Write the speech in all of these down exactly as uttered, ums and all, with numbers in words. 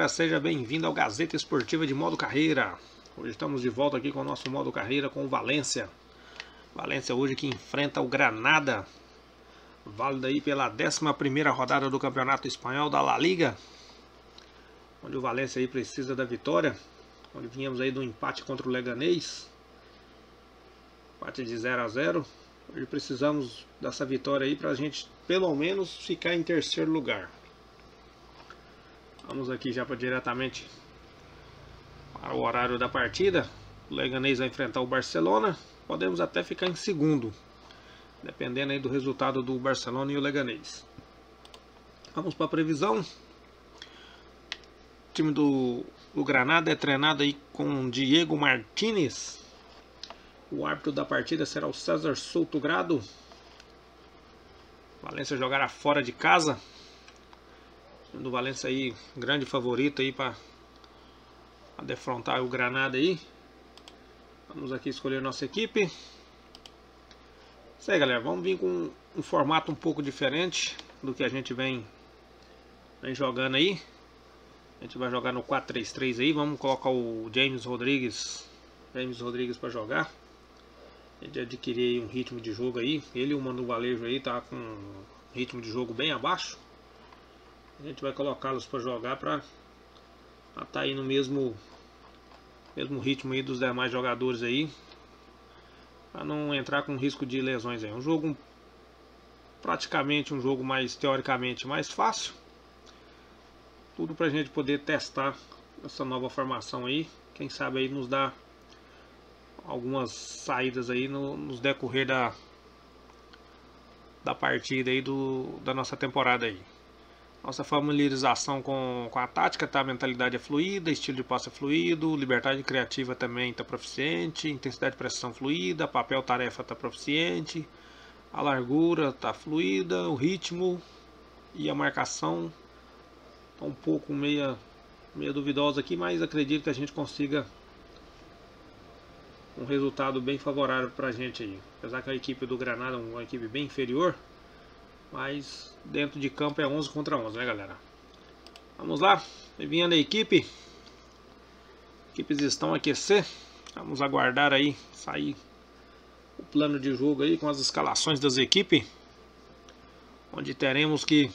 galera, seja bem-vindo ao Gazeta Esportiva de Modo Carreira. Hoje estamos de volta aqui com o nosso Modo Carreira com o Valência. Valência hoje que enfrenta o Granada, válido aí pela décima primeira rodada do Campeonato Espanhol da La Liga, onde o Valência aí precisa da vitória, onde vínhamos aí do empate contra o Leganés, empate de zero a zero. Hoje precisamos dessa vitória aí para a gente pelo menos ficar em terceiro lugar. Vamos aqui já para diretamente para o horário da partida. O Leganés vai enfrentar o Barcelona. Podemos até ficar em segundo, dependendo aí do resultado do Barcelona e o Leganés. Vamos para a previsão. O time do, do Granada é treinado aí com Diego Martínez. O árbitro da partida será o César Souto Grado. Valência jogará fora de casa. O time do Valência aí, grande favorito aí para defrontar o Granada aí. Vamos aqui escolher nossa equipe. Isso aí, galera, vamos vir com um formato um pouco diferente do que a gente vem, vem jogando aí. A gente vai jogar no quatro três três aí. Vamos colocar o James Rodrigues James Rodrigues para jogar. A gente adquirir um ritmo de jogo aí. Ele e o Manu Valejo aí tá com um ritmo de jogo bem abaixo. A gente vai colocá-los para jogar para estar tá aí no mesmo mesmo ritmo aí dos demais jogadores aí, para não entrar com risco de lesões aí. Um jogo praticamente um jogo mais teoricamente mais fácil. Tudo para a gente poder testar essa nova formação aí. Quem sabe aí nos dá algumas saídas aí no, nos decorrer da da partida aí do da nossa temporada aí. Nossa familiarização com, com a tática, tá? A mentalidade é fluida, estilo de passe é fluido, liberdade criativa também está proficiente, intensidade de pressão fluida, papel tarefa está proficiente, a largura está fluida, o ritmo e a marcação tá um pouco meia, meia duvidosa aqui, mas acredito que a gente consiga um resultado bem favorável para a gente aí. Apesar que a equipe do Granada é uma equipe bem inferior, mas dentro de campo é onze contra onze, né, galera? Vamos lá, enviando a equipe. Equipes estão a aquecer. Vamos aguardar aí sair o plano de jogo aí com as escalações das equipes, onde teremos que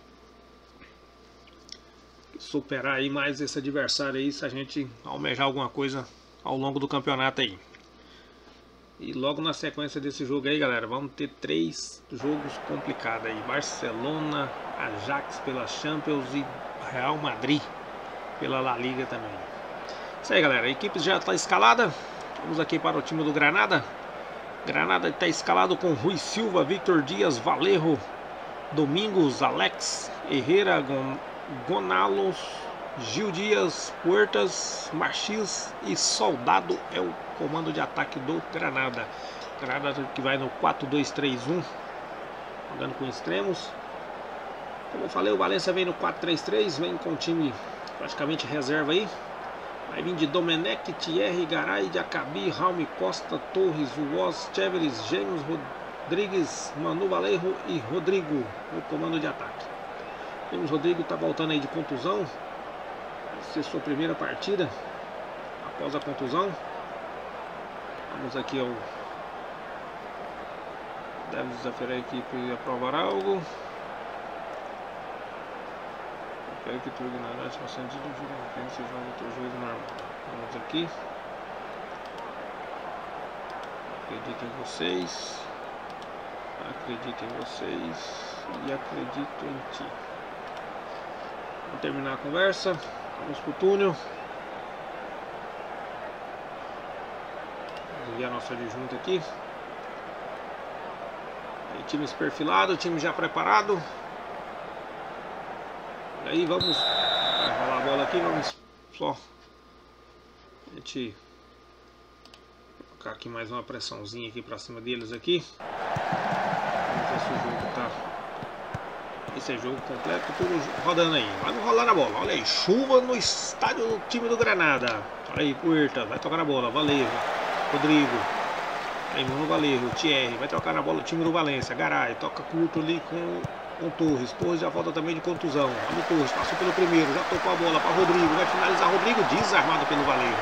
superar aí mais esse adversário aí, se a gente almejar alguma coisa ao longo do campeonato aí. E logo na sequência desse jogo aí, galera, vamos ter três jogos complicados aí. Barcelona, Ajax pela Champions e Real Madrid pela La Liga também. Isso aí, galera, a equipe já está escalada. Vamos aqui para o time do Granada. Granada está escalado com Rui Silva, Victor Dias, Valerro, Domingos, Alex, Herrera, Gon Gonalos, Gil Dias, Puertas, Machis e Soldado é o comando de ataque do Granada. Granada que vai no quatro dois três um, jogando com extremos. Como eu falei, o Valência vem no quatro três três, vem com o time praticamente reserva aí. Vai vir de Domenech, Thierry, Garay, Diacabi, Raul Costa, Torres, Woz, Cheveres, James Rodrigues, Manu Valejo e Rodrigo no comando de ataque. James Rodrigo está voltando aí de contusão. Vai ser sua primeira partida após a contusão. Vamos aqui ao deve desafiar a equipe a provar algo. Quero que tudo na noite no sentido do jogo, não se joga outro jogo normal. Vamos aqui. Acredito em vocês. Acredito em vocês e acredito em ti. Vamos terminar a conversa. Vamos pro túnel. Vamos enviar nosso adjunto aqui. Aí, time perfilado, time já preparado. E aí vamos vai rolar a bola aqui, vamos só a gente colocar aqui mais uma pressãozinha aqui pra cima deles aqui. Vamos ver se o jogo tá. Esse é jogo completo, tudo rodando aí. Vamos rolar na bola. Olha aí, chuva no estádio do time do Granada. Olha aí, Puerta, vai tocar na bola. Valerro, Rodrigo. Aí, Mano Valerro, Thierry, vai tocar na bola o time do Valência. Garay, toca curto ali com com Torres. Torres já volta também de contusão. Olha o Torres, passou pelo primeiro, já tocou a bola para Rodrigo. Vai finalizar Rodrigo, desarmado pelo Valério.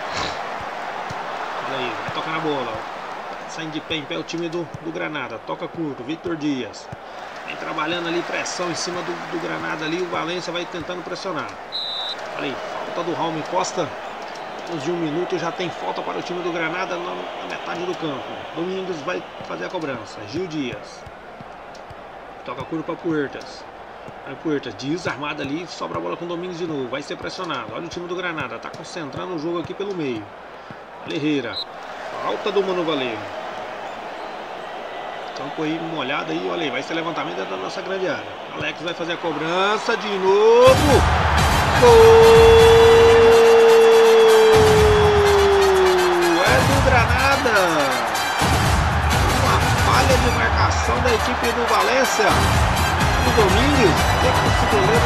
Olha aí, vai tocar na bola. Saindo de pé em pé o time do, do Granada. Toca curto, Victor Dias. Vem trabalhando ali, pressão em cima do, do Granada ali. O Valência vai tentando pressionar. Olha aí, falta do Raul Costa. Menos de um minuto já tem falta para o time do Granada na, na metade do campo. Domingos vai fazer a cobrança. Gil Dias. Toca curto para Puertas. Vai Puertas, desarmado ali. Sobra a bola com o Domingos de novo. Vai ser pressionado. Olha o time do Granada. Está concentrando o jogo aqui pelo meio. Olha Herrera. Falta do Mano Valério. Campo aí molhado aí, olha aí, vai ser levantamento da nossa grande área. Alex vai fazer a cobrança de novo. Gol! É do Granada. Uma falha de marcação da equipe do Valência. O Domingos, tem que esse goleiro.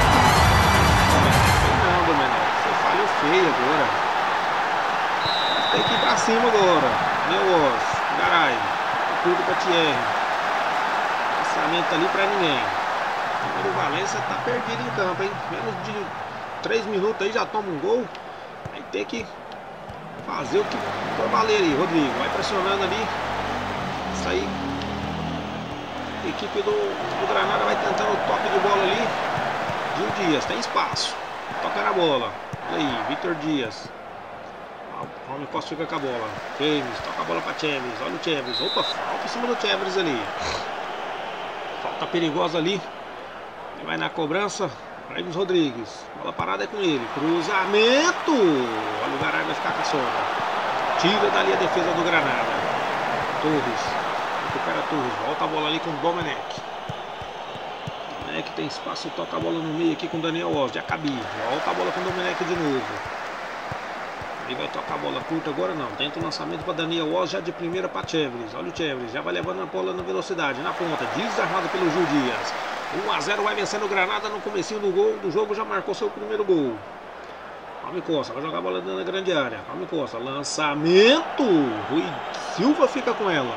Não, Domenech, você falhou feio agora. Tem que ir pra cima agora. Meu osso, Garay. Curto para Thierry. Lançamento ali para ninguém. O Valência tá perdido em campo, hein? Menos de três minutos aí já toma um gol. Vai ter que fazer o que for valer aí. Rodrigo vai pressionando ali. Isso aí. A equipe do, do Granada vai tentando o toque de bola ali. Gil Dias, tem espaço. Toca na bola. Olha aí, Victor Dias. O Raul Costa fica com a bola. James, toca a bola para Chevres. Olha o Chevres. Opa, falta em cima do Chevres ali. Falta perigosa ali. Ele vai na cobrança. James Rodrigues. Bola parada é com ele. Cruzamento. Olha o Garay vai ficar com a sombra. Tira dali a defesa do Granada. Torres. Recupera Torres. Volta a bola ali com o Domenech. Domenech tem espaço. Toca a bola no meio aqui com o Daniel Oz. De Acabi. Volta a bola com o Domenech de novo. Ele vai tocar a bola curta agora não. Tenta o lançamento para Daniel Oz já de primeira para Chevres. Olha o Chevres, já vai levando a bola na velocidade, na ponta, desarmado pelo Gil Dias. um a zero vai vencendo o Granada no comecinho do gol do jogo, já marcou seu primeiro gol. Raul Costa vai jogar a bola na grande área. Raul Costa, lançamento. Rui Silva fica com ela.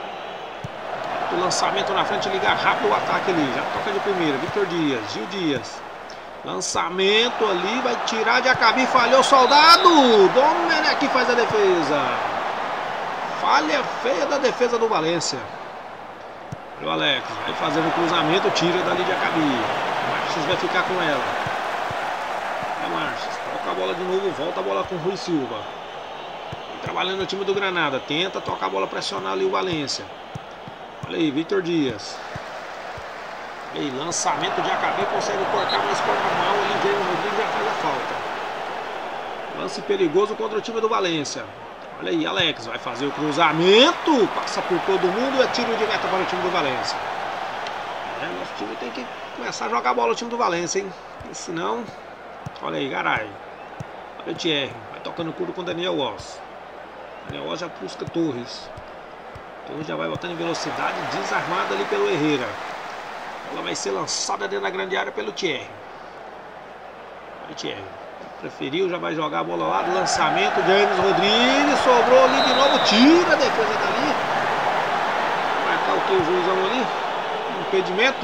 O lançamento na frente, liga rápido o ataque ali. Já toca de primeira, Victor Dias, Gil Dias. Lançamento ali, vai tirar de Acabi, falhou o Soldado. Domenech faz a defesa. Falha feia da defesa do Valência. O Alex vai fazendo o cruzamento, tira dali de Acabi. Marques vai ficar com ela. É Marques, toca a bola de novo, volta a bola com o Rui Silva. Vem trabalhando o time do Granada, tenta tocar a bola, pressionar ali o Valência. Olha aí, Victor Dias. E aí, lançamento de Acabi, consegue cortar, mas corta mal ali, James Rodrigues já faz a falta. Lance perigoso contra o time do Valência. Olha aí, Alex vai fazer o cruzamento, passa por todo mundo e é tiro de meta para o time do Valência. É, nosso time tem que começar a jogar bola o time do Valência, hein? E senão, olha aí, Garay. Olha o Thierry, vai tocando curto com o Daniel Oz. Daniel Oz já busca Torres. Torres já vai botando em velocidade, desarmado ali pelo Herrera. Ela vai ser lançada dentro da grande área pelo Thierry. Olha o Thierry. Preferiu, já vai jogar a bola lá. Lançamento, James Rodrigues. Sobrou ali de novo. Tira a defesa dali. Vai marcar o que o juizão ali? Impedimento.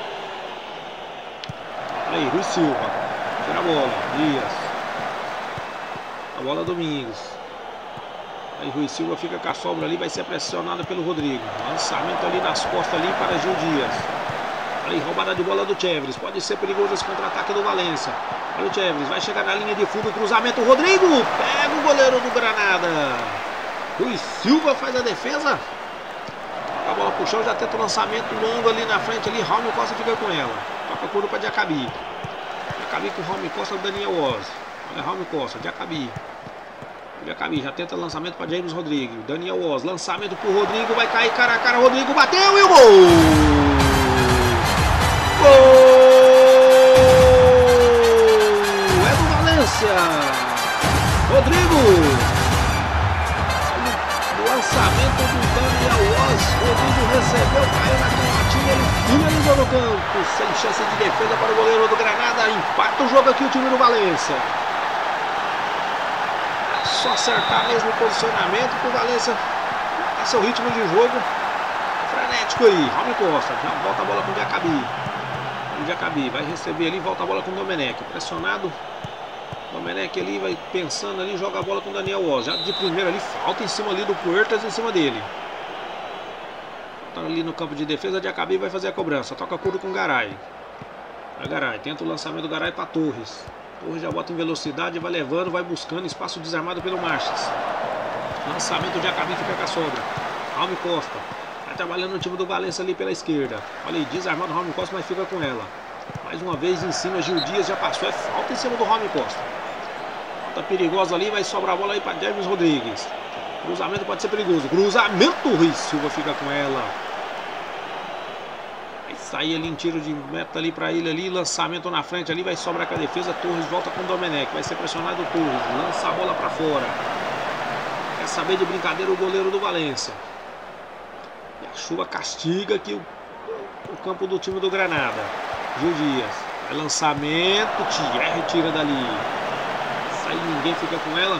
Olha aí, Rui Silva. Tira a bola. Dias. A bola Domingos. Aí Rui Silva fica com a sobra ali. Vai ser pressionado pelo Rodrigo. Lançamento ali nas costas ali para Gil Dias. Aí, roubada de bola do Chevres. Pode ser perigoso esse contra-ataque do Valência. Olha o Chevres, vai chegar na linha de fundo. Cruzamento, Rodrigo. Pega o goleiro do Granada. Rui Silva faz a defesa. A bola pro chão, já tenta o lançamento longo ali na frente. Ali, Raul Costa fica com ela. Toca curva para Diacabi. Diacabi com Raul Costa, Daniel Oz. Olha Raul Costa, Diacabi. Diacabi já tenta o lançamento para James Rodrigues. Daniel Oz, lançamento pro Rodrigo. Vai cair cara a cara. Rodrigo bateu e o gol. Gol! É do Valência! Rodrigo! O lançamento do Daniel Oz. Rodrigo recebeu, caiu na canhotinha, ele finalizou no campo. Sem chance de defesa para o goleiro do Granada. Empata o jogo aqui o time do Valência. É só acertar mesmo o posicionamento para o Valência. É seu ritmo de jogo. frenético aí. Raul Costa, já volta a bola com o Diacabi. O Diacabi vai receber ali, volta a bola com o Domenech. Pressionado. Domenech ali vai pensando ali, joga a bola com o Daniel Oz. Já de primeira ali, falta em cima ali do Puertas, em cima dele. Tá ali no campo de defesa, Diacabi vai fazer a cobrança. Toca curto com o Garay. A Garay, tenta o lançamento do Garay para Torres. Torres já bota em velocidade, vai levando, vai buscando espaço desarmado pelo Marches. Lançamento de Diacabi, fica com a sobra. Raul Costa vai trabalhando no time do Valência ali pela esquerda. Olha aí, desarmado o Raul Costa, mas fica com ela. Mais uma vez em cima, Gil Dias já passou. É falta em cima do Raul Costa. Falta perigosa ali, vai sobrar a bola aí para James Rodrigues. Cruzamento pode ser perigoso. Cruzamento, Rui Silva fica com ela. Vai sair ali em tiro de meta ali para ele ali. Lançamento na frente ali, vai sobrar com a defesa. Torres volta com o Domenech. Vai ser pressionado o Torres. Lança a bola para fora. Quer saber de brincadeira o goleiro do Valência. E a chuva castiga aqui o, o campo do time do Granada. Gil Dias. Vai lançamento. Thierry tira dali. Sai ninguém, fica com ela.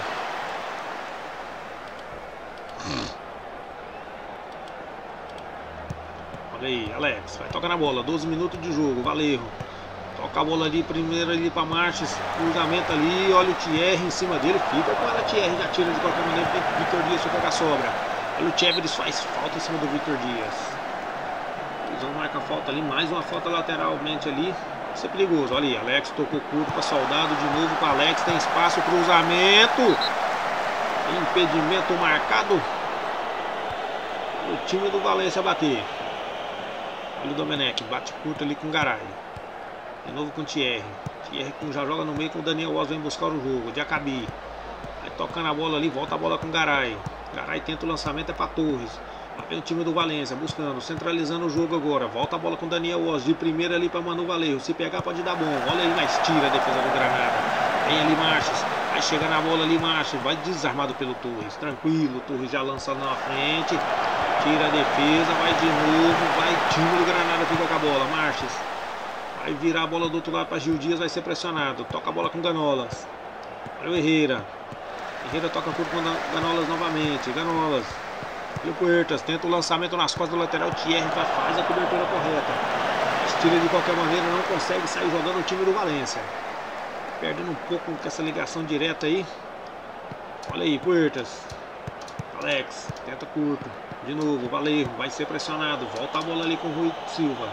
Olha aí, Alex, vai tocar na bola, doze minutos de jogo, Valerro. Toca a bola ali, primeiro ali para Marches, cruzamento ali, olha o Thierry em cima dele, fica com ela, Thierry já tira de qualquer maneira, tem Victor Dias fica com a sobra. Olha o Chevres faz falta em cima do Victor Dias. Eles vão marcar falta ali, mais uma falta lateralmente ali, vai ser perigoso. Olha aí, Alex tocou curto para Soldado, de novo com Alex, tem espaço, cruzamento. Impedimento marcado. O time do Valência bater. Olha o Domenech, bate curto ali com o Garay. De novo com o Thierry. Thierry já joga no meio com o Daniel Oz, vem buscar o jogo. Diacabi. Vai tocando a bola ali, volta a bola com o Garay. Garay tenta o lançamento, é para Torres. Lá vem o time do Valência, buscando, centralizando o jogo agora. Volta a bola com o Daniel Oz, de primeira ali para Manu Valerro. Se pegar pode dar bom. Olha aí, mas tira a defesa do Granada. Vem ali Marches. Vai chegar na bola ali, Marches. Vai desarmado pelo Torres. Tranquilo, Torres já lançando na frente. Tira a defesa, vai de novo. Vai, time do Granada fica com a bola. Marches. Vai virar a bola do outro lado para Gil Dias, vai ser pressionado. Toca a bola com Ganolas. Olha o Herrera. Herrera toca por Ganolas novamente. Ganolas. E o Puertas tenta o lançamento nas costas do lateral. Thierry vai, faz a cobertura correta. Mas tira de qualquer maneira, não consegue sair jogando o time do Valência. Perdendo um pouco com essa ligação direta aí. Olha aí, Puertas. Alex, tenta curto. De novo, Valerro, vai ser pressionado. Volta a bola ali com o Rui Silva.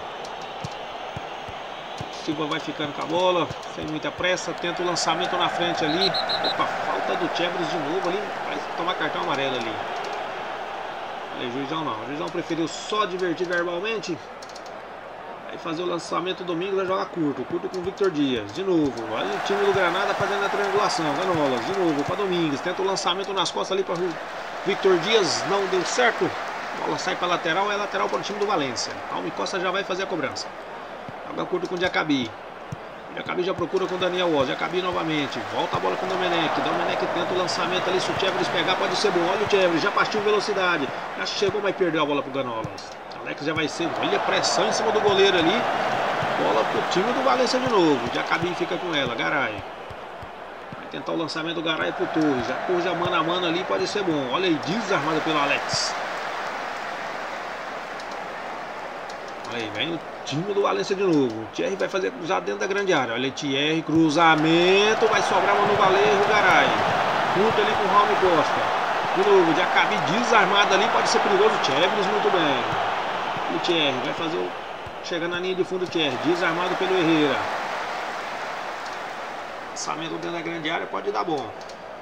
Silva vai ficando com a bola, sem muita pressa. Tenta o lançamento na frente ali. Opa, falta do Chevres de novo ali. Vai tomar cartão amarelo ali. Olha aí, Juizão não. O Juizão preferiu só divertir verbalmente. Vai fazer o lançamento domingo, vai jogar curto. Curto com o Victor Dias. De novo. Olha o time do Granada fazendo a triangulação. Ganolas, de novo para Domingues. Tenta o lançamento nas costas ali para o Victor Dias. Não deu certo. A bola sai para a lateral. É lateral para o time do Valência. Raul Costa já vai fazer a cobrança. Joga curto com o Diacabi. Diacabi já procura com o Daniel Oz. Diacabi novamente. Volta a bola com o Domenech. Domenech tenta o lançamento ali. Se o Chevres pegar, pode ser bom. Olha o Chevres. Já partiu em velocidade. Já chegou, mas perdeu a bola para o Ganolas. Alex já vai ser. Olha a pressão em cima do goleiro ali. Bola para o time do Valência de novo. Diacabi fica com ela. Garay. Vai tentar o lançamento do Garay para o Torres. Já Torres já mano a mano ali. Pode ser bom. Olha aí. Desarmada pelo Alex. Aí vem o time do Valência de novo. O Thierry vai fazer cruzado dentro da grande área. Olha aí, Thierry, cruzamento. Vai sobrar no Valerro, Garay. Curto ali com o Raul Costa. De novo, Diacabi desarmado ali. Pode ser perigoso. Chevres muito bem. O Thierry vai fazer o... Chega na linha de fundo o Thierry. Desarmado pelo Herrera. Lançamento dentro da grande área pode dar bom.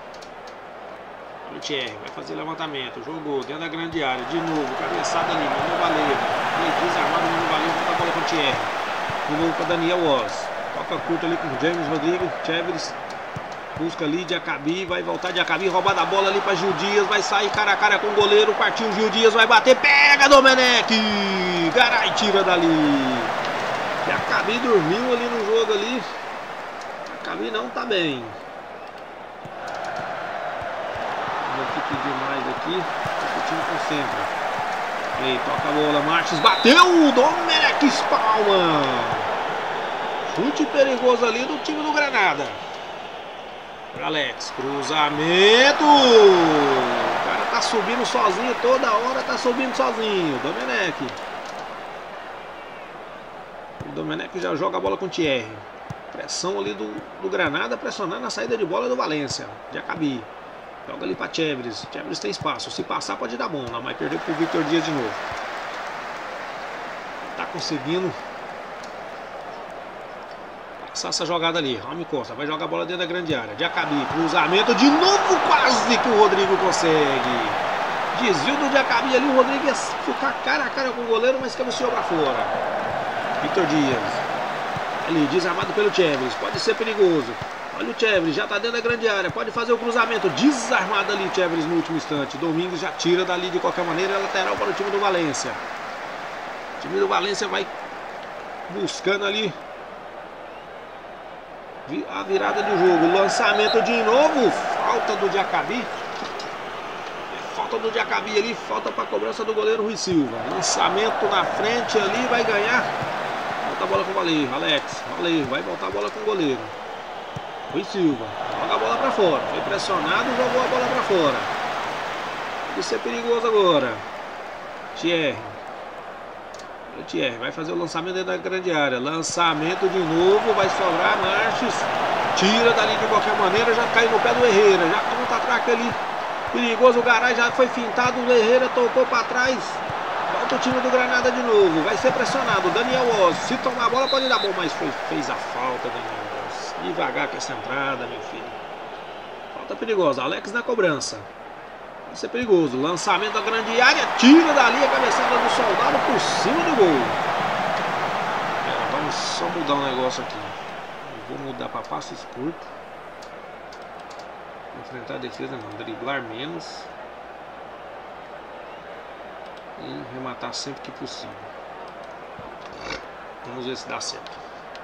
O Thierry vai fazer levantamento. Jogou dentro da grande área. De novo, cabeçada ali. Mano Valerro. Desarmado, Mano Valerro. Volta a bola com o Thierry. De novo para Daniel Oz. Toca curto ali com o James Rodrigues. Chevres. Busca ali, Diacabi. Vai voltar Diacabi. Roubada a bola ali para Gil Dias. Vai sair cara a cara com o goleiro. Partiu Gil Dias. Vai bater. Pega Domenech. Garay tira dali. Diacabi dormiu ali no jogo ali. Diacabi não tá bem. Aqui pedir mais aqui, o time concentra. Aí, toca a bola, Marches bateu, Domenech espalma. Chute perigoso ali do time do Granada. Alex, cruzamento. O cara tá tá subindo sozinho, toda hora tá subindo sozinho. Domenech. O Domenech já joga a bola com o Thierry. Pressão ali do, do Granada, pressionando a saída de bola do Valência. Diacabi. Joga ali para Chevres. Chevres tem espaço. Se passar pode dar bom. Não vai perder pro Victor Dias de novo. Tá conseguindo passar essa jogada ali. Raul Costa vai jogar a bola dentro da grande área. Diacabi. Cruzamento de novo. Quase que o Rodrigo consegue. Desvio do Diacabi ali. O Rodrigo ia ficar cara a cara com o goleiro, mas cabeceou para fora. Victor Dias. Ali, desarmado pelo Chevres. Pode ser perigoso. Olha o Chevres, já tá dentro da grande área. Pode fazer o cruzamento. Desarmado ali o Chevres no último instante. Domingos já tira dali de qualquer maneira. É lateral para o time do Valência. O time do Valência vai buscando ali a virada do jogo. Lançamento de novo. Falta do Diacabi. Falta do Diacabi ali. Falta para a cobrança do goleiro Rui Silva. Lançamento na frente ali. Vai ganhar. Volta a bola com o Valer. Alex. Valer. Vai voltar a bola com o goleiro. Rui Silva, joga a bola para fora. Foi pressionado, jogou a bola para fora. Pode ser perigoso agora. Thierry. O Thierry vai fazer o lançamento dentro da grande área. Lançamento de novo, vai sobrar. Marches tira dali de qualquer maneira. Já caiu no pé do Herrera. Já contra-ataque ali. Perigoso, o Garay já foi fintado. O Herrera tocou para trás. Volta o time do Granada de novo. Vai ser pressionado. Daniel Oz. Se tomar a bola pode dar bom, mas foi, fez a falta, Daniel. Devagar com essa entrada, meu filho. Falta perigosa. Alex na cobrança. Vai ser perigoso. Lançamento da grande área. Tira dali a cabeçada do Soldado por cima do gol. É, vamos só mudar um negócio aqui. Eu vou mudar para passos curtos. Enfrentar a defesa não. Driblar menos. E rematar sempre que possível. Vamos ver se dá certo.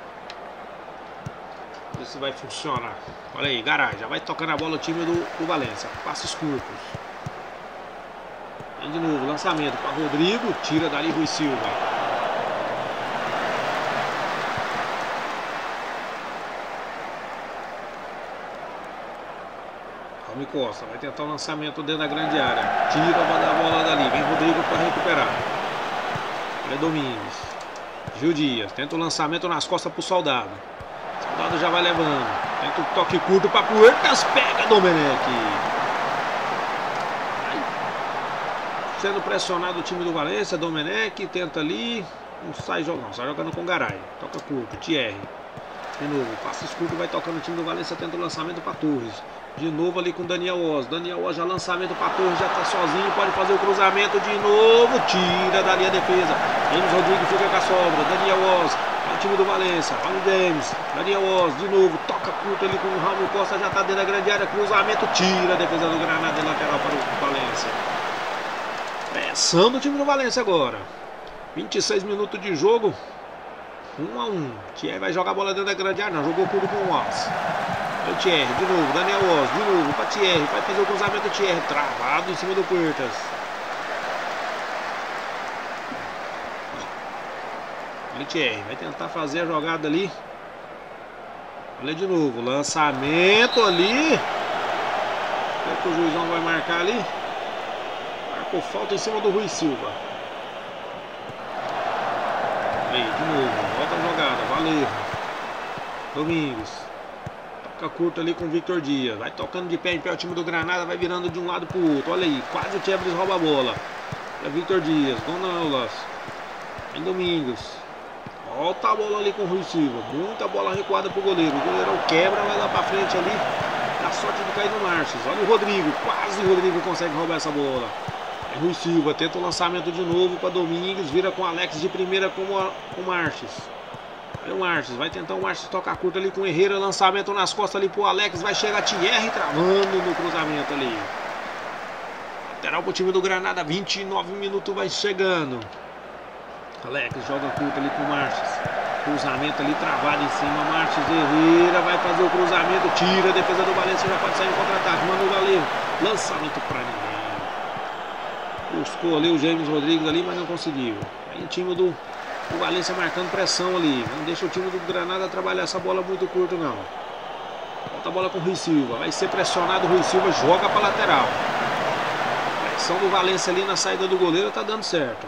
Ver se vai funcionar. Olha aí, Garay. Já vai tocando a bola o time do, do Valência. Passos curtos. Vem de novo. Lançamento para Rodrigo. Tira dali Rui Silva. Raul Costa. Vai tentar o lançamento dentro da grande área. Tira a bola dali. Vem Rodrigo para recuperar. Olha Domingos. Gil Dias. Tenta o lançamento nas costas para o Soldado. Soldado já vai levando. Tenta o toque curto para Puertas. Pega Domenech. Aí, sendo pressionado o time do Valência. Domenech tenta ali. Não sai jogando. Não, sai jogando com Garay. Toca curto. Thierry. De novo. Passe curto. Vai tocando o time do Valência. Tenta o lançamento para Torres. De novo ali com Daniel Oz. Daniel Oz já lançamento para Torres. Já está sozinho. Pode fazer o cruzamento de novo. Tira dali a defesa. James Rodrigues fica com a sobra. Daniel Oz. O time do Valência, olha o James, Daniel Oz, de novo, toca curto ali com o Raul Costa, já está dentro da grande área, cruzamento, tira a defesa do Granada, lateral para o Valência. Pressão do time do Valência agora. vinte e seis minutos de jogo, um a um. Thierry vai jogar a bola dentro da grande área, não, jogou curto com o Oz. É o Thierry, de novo, Daniel Oz, de novo, para Thierry, vai fazer o cruzamento, Thierry, travado em cima do Puertas. Olha o Thierry, vai tentar fazer a jogada ali. Olha de novo, lançamento ali. Será que o juizão vai marcar ali? Marcou falta em cima do Rui Silva. Aí, de novo, volta a jogada, valeu. Domingos. Toca curto ali com o Victor Dias. Vai tocando de pé em pé o time do Granada, vai virando de um lado para o outro. Olha aí, quase o Chevres rouba a bola. Olha Victor Dias, Gonaulas. Em Domingos. Volta a bola ali com o Rui Silva. Muita bola recuada pro goleiro. O goleirão quebra, vai lá pra frente ali. Dá sorte de cair no Marches. Olha o Rodrigo. Quase o Rodrigo consegue roubar essa bola. É Rui Silva. Tenta o lançamento de novo para Domingos. Vira com o Alex de primeira com o Marches. Olha o Marches. Vai tentar o Marches tocar curto ali com o Herrera. Lançamento nas costas ali pro Alex. Vai chegar Thierry travando no cruzamento ali. Lateral pro time do Granada. vinte e nove minutos vai chegando. Alex joga curto ali com o Marches. Cruzamento ali travado em cima. Marches, Herrera vai fazer o cruzamento. Tira a defesa do Valência. Já pode sair no contra-ataque. Manda o Valer. Lançamento para ninguém. Buscou ali o James Rodrigues ali, mas não conseguiu. Aí o time do, do Valência marcando pressão ali. Não deixa o time do Granada trabalhar essa bola muito curta, não. Volta a bola com o Rui Silva. Vai ser pressionado o Rui Silva. Joga para lateral. ação do Valência ali na saída do goleiro tá dando certo.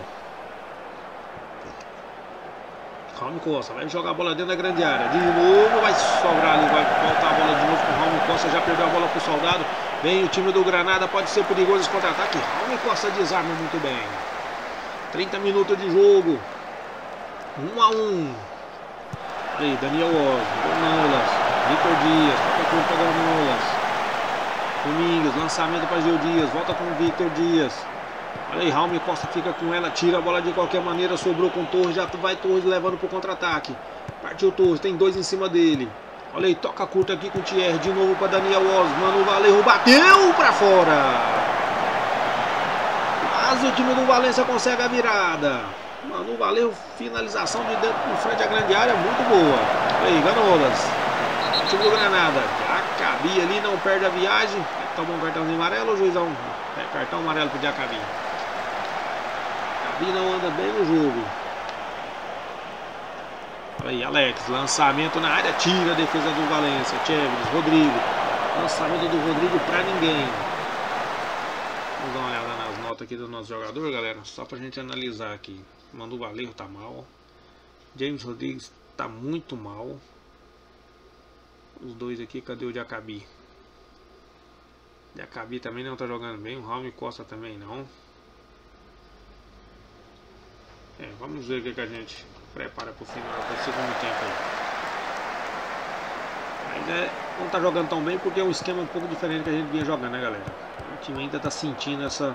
Raul Costa vai jogar a bola dentro da grande área. De novo vai sobrar ali, vai voltar a bola de novo com o Raul Costa. Já perdeu a bola pro Soldado. Vem o time do Granada, pode ser perigoso esse contra-ataque. Raul Costa desarma muito bem. trinta minutos de jogo. um a um. Aí, Daniel Oz, Granolas, Vitor Dias, toca tudo para Granolas. Domingues, lançamento para Gil Dias, volta com o Vitor Dias. Olha aí, Raul Costa fica com ela, tira a bola de qualquer maneira, sobrou com o Torres, já vai Torres levando pro contra-ataque. Partiu Torres, tem dois em cima dele. Olha aí, toca curta aqui com o Thierry, de novo para Daniel Oz, Mano Valerro bateu para fora. Mas o time do Valência consegue a virada. Mano Valerro, finalização de dentro do frente à grande área, muito boa. Olha aí, Ganolas. O time do Granada, Diacabi ali, não perde a viagem. Tomou um cartãozinho amarelo, juizão. É, cartão amarelo pro Diacabi. Diacabi não anda bem no jogo. Olha aí, Alex, lançamento na área, tira a defesa do Valência. Chéveres, Rodrigo. Lançamento do Rodrigo pra ninguém. Vamos dar uma olhada nas notas aqui do nosso jogador, galera. Só pra gente analisar aqui. Manu Valerro tá mal. James Rodrigues tá muito mal. Os dois aqui, cadê o Diacabi? Diacabi também não tá jogando bem. O Raul Costa também não. É, vamos ver o que, que a gente prepara pro final do segundo tempo aí. Mas é, não tá jogando tão bem porque é um esquema um pouco diferente que a gente vinha jogando, né, galera? O time ainda tá sentindo essa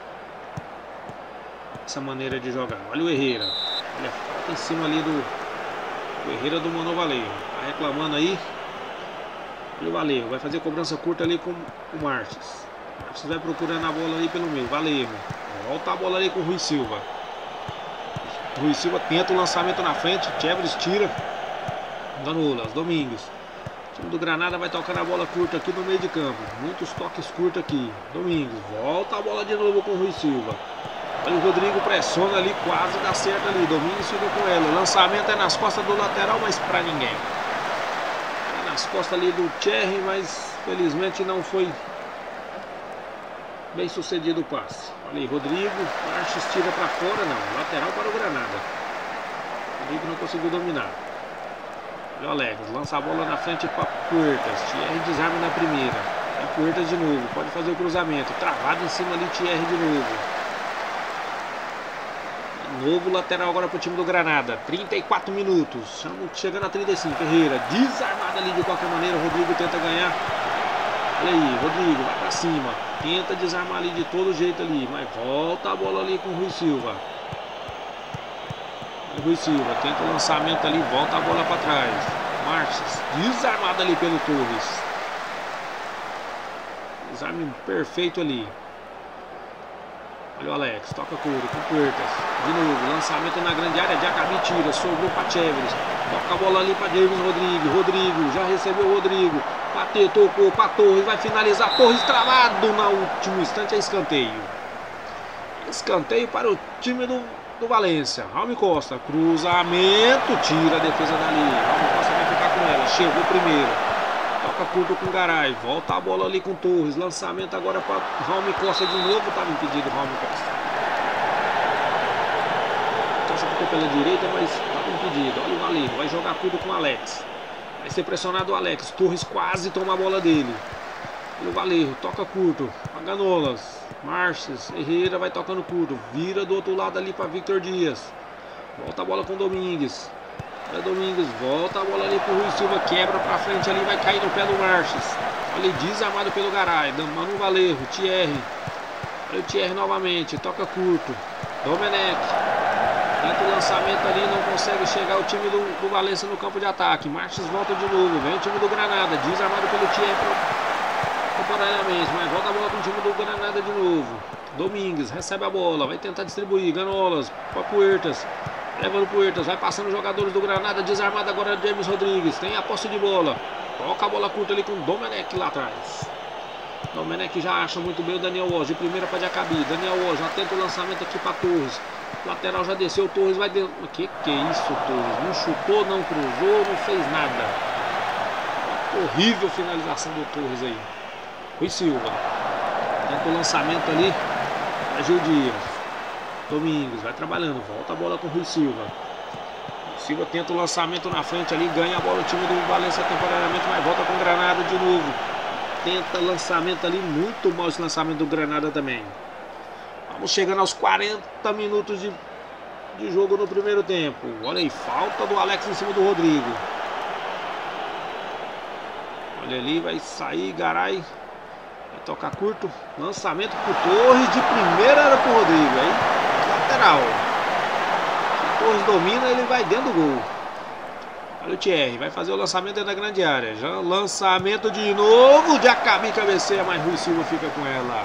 essa maneira de jogar. Olha o Herrera. Olha, falta em cima ali do, do Herrera do Mano Valerro. Tá reclamando aí. Olha o Valerro. Vai fazer cobrança curta ali com o Marques. Marques vai procurando a bola ali pelo meio. Valerro. Volta a bola ali com o Rui Silva. Rui Silva tenta o lançamento na frente. Chéveres tira. Ganolas. Domingos. O time do Granada vai tocando a bola curta aqui no meio de campo. Muitos toques curtos aqui. Domingos. Volta a bola de novo com o Rui Silva. Olha o Rodrigo pressiona ali, quase dá certo ali. Domingos fica com ela. O lançamento é nas costas do lateral, mas pra ninguém. É nas costas ali do Thierry, mas felizmente não foi bem sucedido o passe. Olha aí, Rodrigo. Marches tira pra fora, não. Lateral para o Granada. Rodrigo não conseguiu dominar. Olha o Alex. Lança a bola na frente para Puertas. Thierry desarma na primeira. É Puertas de novo. Pode fazer o cruzamento. Travado em cima ali, Thierry de novo. Novo lateral agora para o time do Granada. trinta e quatro minutos. Chegando a trinta e cinco. Herrera desarmado ali de qualquer maneira. Rodrigo tenta ganhar. Olha aí, Rodrigo vai para cima. Tenta desarmar ali de todo jeito ali. Mas volta a bola ali com o Rui Silva. O Rui Silva tenta o lançamento ali. Volta a bola para trás. Marques desarmado ali pelo Torres. Desarme perfeito ali. Olha o Alex, toca curto, com Puertas. De novo, lançamento na grande área, Diacabi tira, sobrou para Chéveres. Toca a bola ali para James Rodrigo. Rodrigo, já recebeu o Rodrigo. Bateu, tocou para Torres, vai finalizar. Torres travado no último instante, é escanteio. Escanteio para o time do, do Valência. Raul Costa, cruzamento, tira a defesa dali. Raul Costa vai ficar com ela, chegou primeiro. Toca curto com o Garay, volta a bola ali com o Torres. Lançamento agora para Raul Costa de novo. Estava impedido Raul Costa. Costa ficou pela direita, mas estava impedido. Olha o Valerro, vai jogar curto com o Alex. Vai ser pressionado o Alex. Torres quase toma a bola dele. Olha o Valerro, toca curto. Ganolas, Marches, Herrera vai tocando curto. Vira do outro lado ali para Vitor Dias. Volta a bola com o Domingues. Olha Domingos, volta a bola ali pro Rui Silva, quebra pra frente ali, vai cair no pé do Marches. Olha, desarmado pelo Garay, Mano Valerro, Thierry. Olha o Thierry novamente, toca curto. Domenech, tenta o lançamento ali, não consegue chegar o time do, do Valência no campo de ataque. Marches volta de novo, vem o time do Granada, desarmado pelo Thierry temporariamente, mas volta a bola com o time do Granada de novo. Domingues, recebe a bola, vai tentar distribuir, Ganolas, para Puertas. Leva no Puertas, vai passando os jogadores do Granada, desarmado agora James Rodrigues, tem a posse de bola, toca a bola curta ali com o Domenech lá atrás. Domenech já acha muito bem o Daniel Oz, de primeira para Diacabi, Daniel Oz já tenta o lançamento aqui para Torres, lateral já desceu, Torres vai dentro, que que é isso Torres, não chutou, não cruzou, não fez nada. Horrível finalização do Torres aí. Rui Silva, tenta o lançamento ali, É Gil Dias. Domingos, vai trabalhando, volta a bola com o Rui Silva. Silva tenta o lançamento na frente ali, ganha a bola o time do Valência temporariamente, mas volta com Granada de novo. Tenta lançamento ali, muito mal esse lançamento do Granada também. Vamos chegando aos quarenta minutos de, de jogo no primeiro tempo. Olha aí, falta do Alex em cima do Rodrigo. Olha ali, vai sair, Garay. Vai tocar curto. Lançamento pro Torres, de primeira era pro Rodrigo, aí. Lateral. Se o Torres domina, ele vai dentro do gol. Olha o Thierry, vai fazer o lançamento dentro da grande área. Já lançamento de novo. Diacabi cabeceia, mas Rui Silva fica com ela.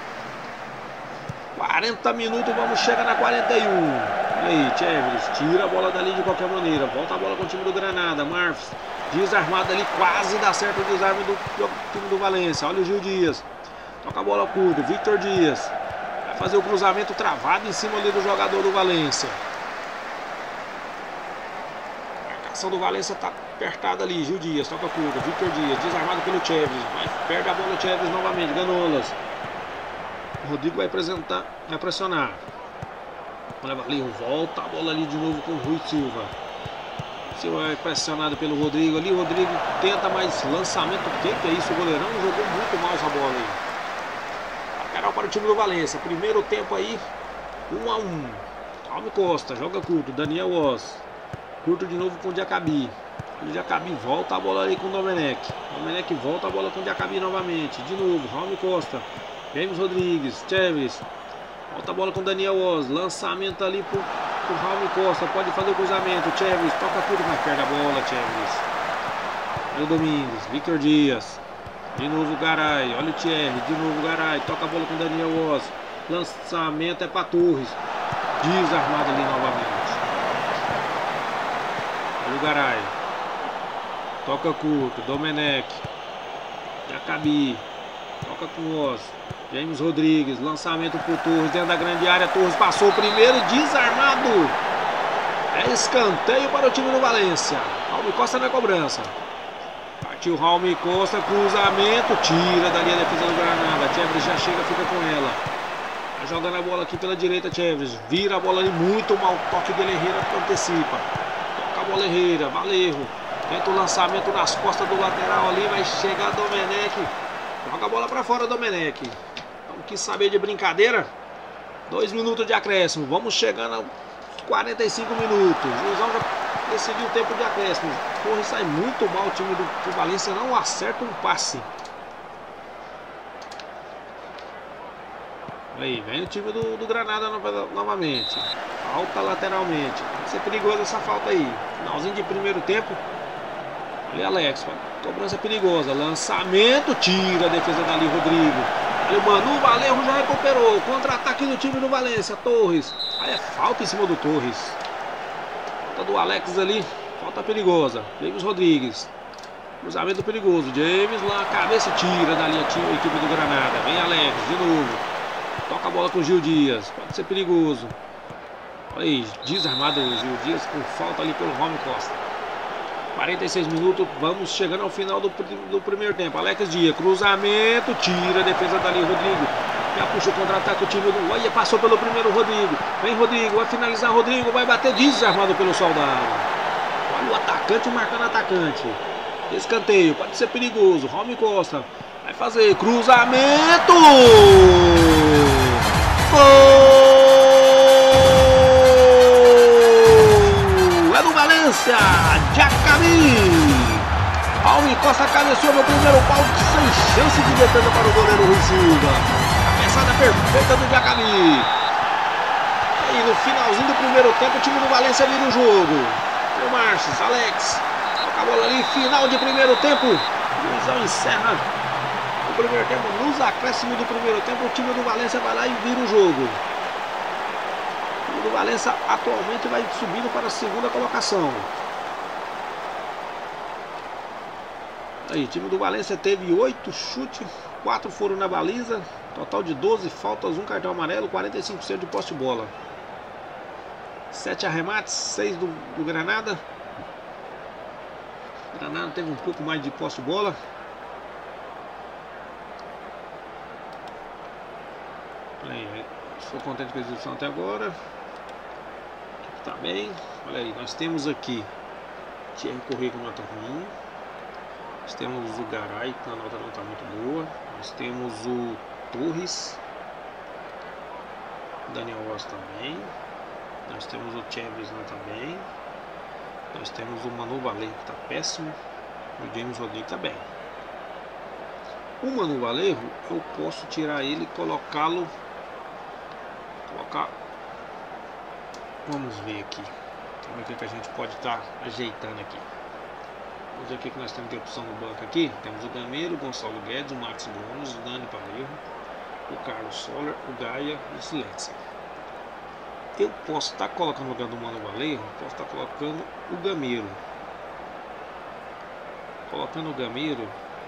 quarenta minutos, vamos chegar na quarenta e um. Olha aí, Chevres, tira a bola dali de qualquer maneira. Volta a bola com o time do Granada. Marfs, desarmado ali, quase dá certo o desarme do, do time do Valência. Olha o Gil Dias. Toca a bola curta, Victor Dias. Vai fazer o cruzamento travado em cima ali do jogador do Valência. A marcação do Valência tá apertada ali, Gil Dias, toca curta, Victor Dias, desarmado pelo Chevres. Vai, perde a bola o Chevres novamente, Ganolas. O Rodrigo vai apresentar, vai pressionar. Leva ali, volta a bola ali de novo com o Rui Silva. Silva é pressionado pelo Rodrigo ali. O Rodrigo tenta mais lançamento. O que é isso? O goleirão jogou muito mal essa bola aí. Lateral para o time do Valência. Primeiro tempo aí, um a um. Alme Costa, joga curto. Daniel Oz. Curto de novo com o Diacabi. O Diacabi volta a bola ali com o Domenech. Domenech volta a bola com o Diacabi novamente. De novo, Alme Costa. James Rodrigues, Chevres. Volta a bola com Daniel Oz. Lançamento ali pro, pro Raul Costa. Pode fazer o cruzamento. Chevres toca tudo, mas perde a bola. Chevres. Olha o Domingos. Victor Dias. De novo Garay. Olha o Thierry. De novo Garay. Toca a bola com Daniel Oz. Lançamento é para Torres. Desarmado ali novamente. Olha o Garay. Toca curto. Domenech. Diacabi. Toca com o Oz. James Rodrigues, lançamento pro Torres, dentro da grande área, Torres passou o primeiro, desarmado. É escanteio para o time do Valência. Raul Costa na cobrança. Partiu Raul Costa, cruzamento, tira dali a defesa do Granada. Chevres já chega, fica com ela. Tá jogando a bola aqui pela direita, Chevres. Vira a bola ali, muito mal, toque dele, Herrera antecipa. Toca a bola Herrera, Valerro. Tenta o lançamento nas costas do lateral ali, vai chegar Domenech. Joga a bola para fora, Domenech. Não quis saber de brincadeira. Dois minutos de acréscimo. Vamos chegando aos quarenta e cinco minutos. O Juizão já decidiu o tempo de acréscimo. Torres sai muito mal. O time do, do Valência não acerta um passe. Aí, vem o time do, do Granada novamente. Falta lateralmente. Vai ser perigoso essa falta aí. Finalzinho de primeiro tempo. Ali Alex. Cobrança perigosa. Lançamento. Tira a defesa dali, Rodrigo. Olha o Manu, o Valerro já recuperou. Contra-ataque do time do Valência. Torres. Aí é falta em cima do Torres. Falta do Alex ali. Falta perigosa. James Rodrigues. Cruzamento perigoso. James lá, cabeça, tira dali a equipe do Granada. Vem Alex de novo. Toca a bola com o Gil Dias. Pode ser perigoso. Olha aí, desarmado o Gil Dias com falta ali pelo Raul Costa. quarenta e seis minutos, vamos chegando ao final do, do primeiro tempo. Alex Dias, cruzamento, tira a defesa dali, Rodrigo. Já puxa o contra-ataque o time do... Olha, passou pelo primeiro Rodrigo. Vem Rodrigo, vai finalizar Rodrigo, vai bater, desarmado pelo soldado. Olha o atacante marcando atacante. Escanteio, pode ser perigoso. Raul Costa vai fazer cruzamento. Gol! É do Valência, Diacabi. Raul Costa cabeceou no primeiro pau, sem chance de defesa para o goleiro Rui Silva. Cabeçada perfeita do Diacabi. E no finalzinho do primeiro tempo, o time do Valência vira o jogo. O Marches, Alex, toca a bola ali, final de primeiro tempo. O Luizão encerra o primeiro tempo. Nos acréscimos do primeiro tempo, o time do Valência vai lá e vira o jogo. O time do Valência atualmente vai subindo para a segunda colocação. Aí, o time do Valência teve oito chutes, quatro foram na baliza, total de doze faltas, um cartão amarelo, quarenta e cinco por cento de posse de bola. sete arremates, seis do, do Granada. O Granada teve um pouco mais de posse de bola. Aí, Estou contente com a exibição até agora. Tá bem. Olha aí, nós temos aqui Thierry Correia com nota ruim. Nós temos o Garay, que a nota não está muito boa. Nós temos o Torres. Daniel Ross também. Nós temos o Chevres também. Nós temos o Manu Valerro, que está péssimo. E o James Rodrigues está bem. O Manu Valerro, eu posso tirar ele e colocá-lo. Colocar. Vamos ver aqui. Vamos ver o que a gente pode estar tá ajeitando aqui. Vamos ver o que nós temos de opção no banco aqui. Temos o Gameiro, o Gonçalo Guedes, o Max Gomes, o Dani Palermo, o Carlos Soler, o Gaia e o Silêncio. Eu posso estar tá colocando no lugar do Mano Valerro, posso estar tá colocando o Gameiro. Colocando o Gameiro.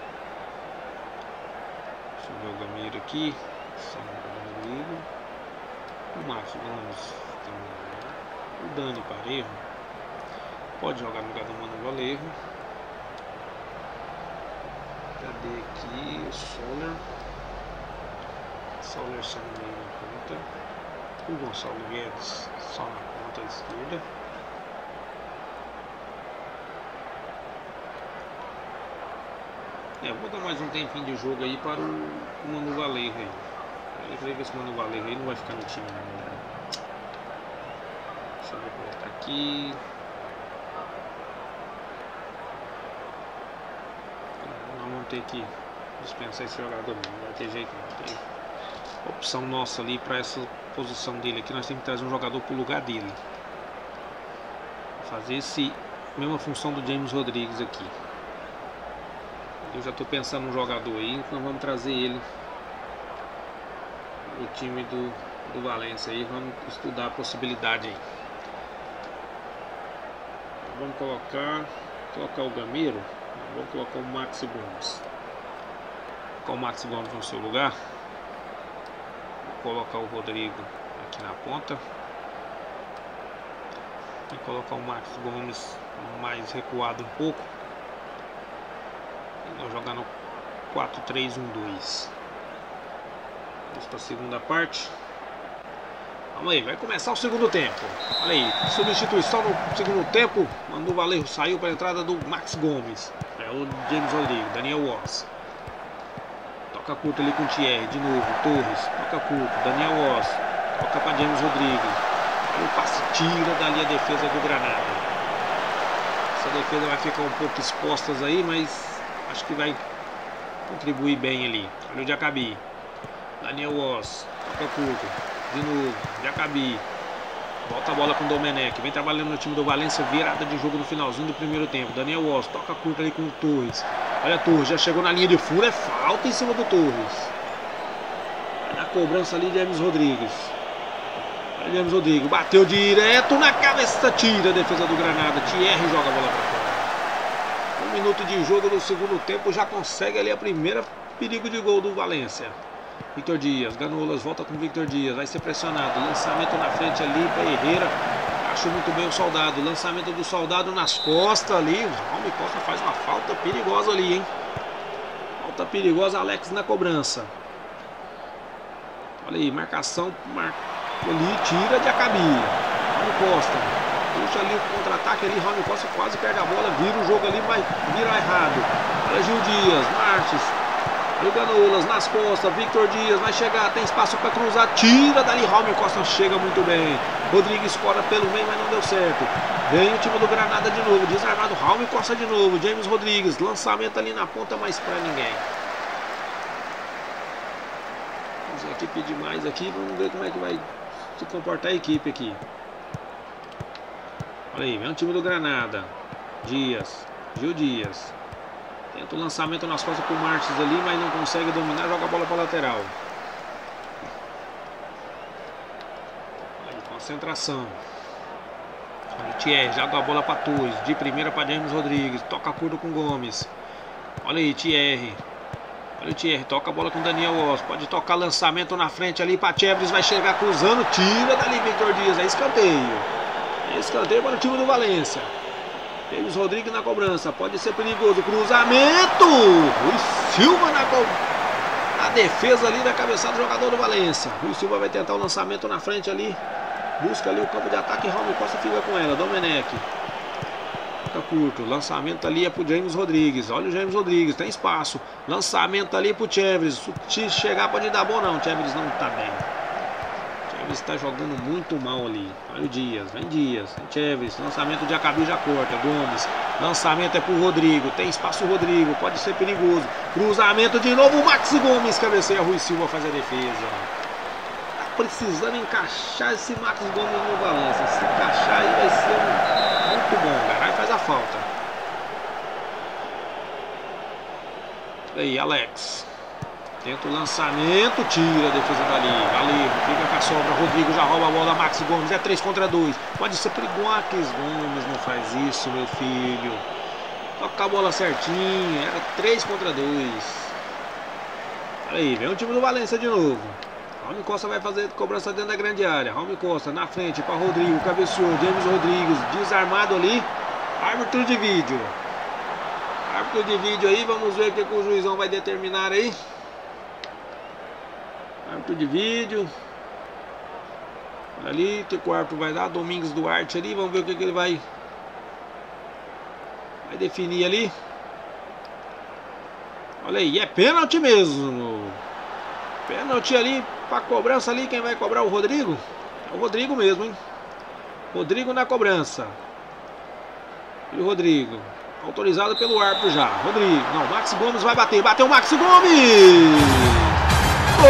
Deixa eu ver o Gameiro aqui. Só o Gameiro. O Max Gomes também. O Dani Palermo. Pode jogar no lugar do Mano Valerro. Cadê aqui o Soler? Soler só no meio na ponta. O Gonçalo Guedes só na ponta esquerda. É, vou dar mais um tempinho de jogo aí para o, o Mano Valerro aí. Eu creio que esse Mano Valerro aí não vai ficar no time não, né? Deixa eu ver como tá aqui. Nós vamos ter que dispensar esse jogador, não vai ter jeito não. Tem opção nossa ali para essa posição dele aqui, nós temos que trazer um jogador para o lugar dele. Fazer esse mesma função do James Rodrigues aqui. Eu já estou pensando no jogador aí, então vamos trazer ele o time do, do Valência aí, vamos estudar a possibilidade aí. Vamos colocar colocar o Gameiro, vamos colocar o Max Gomes. Colocar o Max Gomes no seu lugar. Vou colocar o Rodrigo aqui na ponta e colocar o Max Gomes mais recuado um pouco. Vou jogar no quatro três um dois. Vamos para a segunda parte. Vamos aí, vai começar o segundo tempo. Olha aí, substituição no segundo tempo. Manu Valerro saiu para a entrada do Max Gomes. É o James Rodrigues, Daniel Ross. Toca curto ali com o Thierry, de novo, Torres. Toca curto, Daniel Ross. Toca para James Rodrigues. Olha o passe, tira dali a defesa do Granada. Essa defesa vai ficar um pouco exposta aí, mas acho que vai contribuir bem ali. Olha o Jacabi. Daniel Ross. Toca curto. De novo. Jacabi. Volta a bola com o Domenech. Vem trabalhando no time do Valência. Virada de jogo no finalzinho do primeiro tempo. Daniel Ross. Toca curto ali com o Torres. Olha a Torres. Já chegou na linha de fundo. É falta em cima do Torres. Na cobrança ali, James Rodrigues. Olha James Rodrigues. Bateu direto na cabeça. Tira a defesa do Granada. Thierry joga a bola para fora. Um minuto de jogo do segundo tempo, já consegue ali a primeira perigo de gol do Valência. Victor Dias, Ganolas, volta com Victor Dias, vai ser pressionado, lançamento na frente ali para Herrera, achou muito bem o Soldado, lançamento do Soldado nas costas ali, o Raul Costa faz uma falta perigosa ali, hein? Falta perigosa, Alex na cobrança. Olha aí, marcação, mar... ali, tira de Acabi, Raul Costa. Puxa ali o contra-ataque ali, Raul Costa quase perde a bola, vira o jogo ali, vai virar errado. Olha Gil Dias, Martins, o Ganolas nas costas, Victor Dias vai chegar, tem espaço para cruzar, tira dali, Raul Costa chega muito bem. Rodrigues fora pelo meio, mas não deu certo. Vem o time do Granada de novo, desarmado, Raul Costa de novo, James Rodrigues, lançamento ali na ponta, mas para ninguém. Vamos aqui pedir mais aqui, vamos ver como é que vai se comportar a equipe aqui. Olha aí, vem o time do Granada. Dias, Gil Dias. Tenta o lançamento nas costas pro Martins ali, mas não consegue dominar, joga a bola para lateral. Olha aí, concentração. Olha o Thierry, joga a bola para Torres. De primeira para James Rodrigues. Toca curto com Gomes. Olha aí, Thierry. Olha o Thierry, toca a bola com Daniel Ross. Pode tocar lançamento na frente ali para Chevres, vai chegar cruzando. Tira dali Victor Dias, é escanteio. Escanteio para o time do Valência. James Rodrigues na cobrança. Pode ser perigoso. Cruzamento. O Silva na, co... na defesa ali da cabeçada do jogador do Valência. Rui Silva vai tentar o lançamento na frente ali. Busca ali o campo de ataque. Raul Costa fica com ela. Domenech. Fica curto. Lançamento ali é pro James Rodrigues. Olha o James Rodrigues. Tem espaço. Lançamento ali pro Chevres. Se chegar pode dar bom não. Chevres não tá bem. Chevres está jogando muito mal ali. Olha o Dias. Vem Dias. Vem Chevres. Lançamento de Acabou já corta. Gomes. Lançamento é pro Rodrigo. Tem espaço o Rodrigo. Pode ser perigoso. Cruzamento de novo. O Maxi Gomes cabeceia. Rui Silva faz a defesa. Tá precisando encaixar esse Maxi Gomes no Valência. Se encaixar aí vai ser muito bom. Garay faz a falta. Aí, Alex. Tenta o lançamento, tira a defesa dali. Valeu, fica com a sobra. Rodrigo já rouba a bola. Maxi Gomes é três contra dois. Pode ser perigoso. Maxi Gomes não faz isso, meu filho. Toca a bola certinho. Era três contra dois. Olha aí, vem o time do Valência de novo. Raul Costa vai fazer cobrança dentro da grande área. Raul Costa na frente para Rodrigo. Cabeceou. James Rodrigues desarmado ali. Árbitro de vídeo. Árbitro de vídeo aí. Vamos ver o que, que o juizão vai determinar aí. Árbitro de vídeo. Olha ali, que o árbitro vai dar. Domingos Duarte ali. Vamos ver o que, que ele vai Vai definir ali. Olha aí, é pênalti mesmo. Pênalti ali pra cobrança ali. Quem vai cobrar? O Rodrigo? É o Rodrigo mesmo, hein? Rodrigo na cobrança. E o Rodrigo autorizado pelo árbitro já. Rodrigo, não, Maxi Gomes vai bater. Bateu o Maxi Gomes! Gol!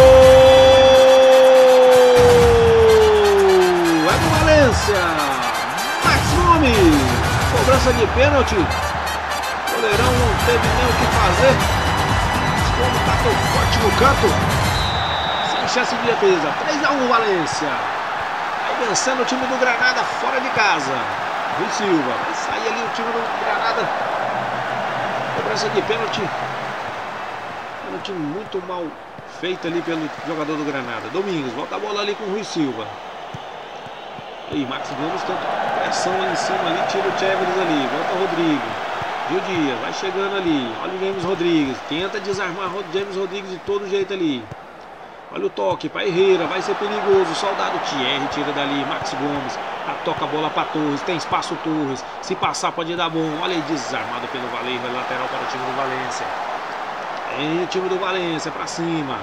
É do Valência. Maxi Gomes. Cobrança de pênalti. O goleirão não teve nem o que fazer. Maxi Gomes bateu forte no canto. Sem chance de defesa. três a um Valência. Vai vencendo o time do Granada fora de casa. Rui Silva. Vai sair ali o time do Granada. Cobrança de pênalti. Pênalti muito mal feito ali pelo jogador do Granada. Domingos, volta a bola ali com o Rui Silva. Aí, Maxi Gomes tenta pressão lá em cima ali, tira o Chevres ali, volta o Rodrigo. Gil Dias, vai chegando ali. Olha o James Rodrigues, tenta desarmar o James Rodrigues de todo jeito ali. Olha o toque para Herrera, vai ser perigoso. O soldado Thierry tira dali. Maxi Gomes, toca a bola para Torres, tem espaço Torres. Se passar pode dar bom. Olha aí, desarmado pelo Valência, lateral para o time do Valência. Vem o time do Valência para cima.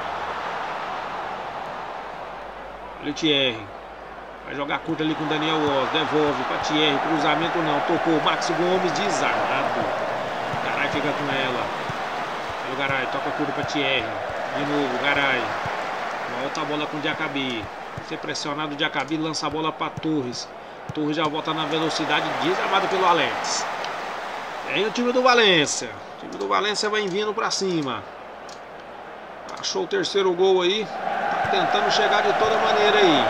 Olha o Thierry. Vai jogar curta ali com o Daniel Oz. Devolve para Thierry. Cruzamento não. Tocou. Maxi Gomes desarmado. Garay fica com ela. Olha o Garay. Toca curta para Thierry. De novo. Garay. Volta a bola com o Diacabi. Vai ser pressionado o Diacabi. Lança a bola para Torres. Torres já volta na velocidade. Desarmado pelo Alex. Vem o time do Valência. O time do Valência vai vindo para cima. Achou o terceiro gol aí. Tá tentando chegar de toda maneira aí.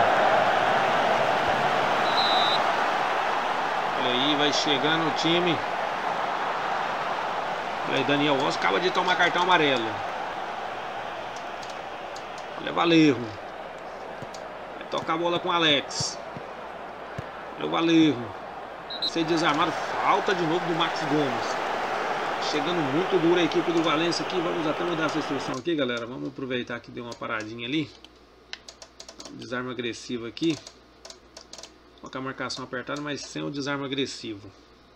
Olha aí, vai chegando o time. Olha aí, Daniel Oz acaba de tomar cartão amarelo. Olha, Valerro. Vai tocar a bola com o Alex. Olha o Valerro. Vai ser desarmado. Falta de novo do Maxi Gomes. Chegando muito dura a equipe do Valência aqui. Vamos até mudar essa instrução aqui, galera. Vamos aproveitar que deu uma paradinha ali. Desarme agressivo aqui. Colocar a marcação apertada, mas sem o desarme agressivo.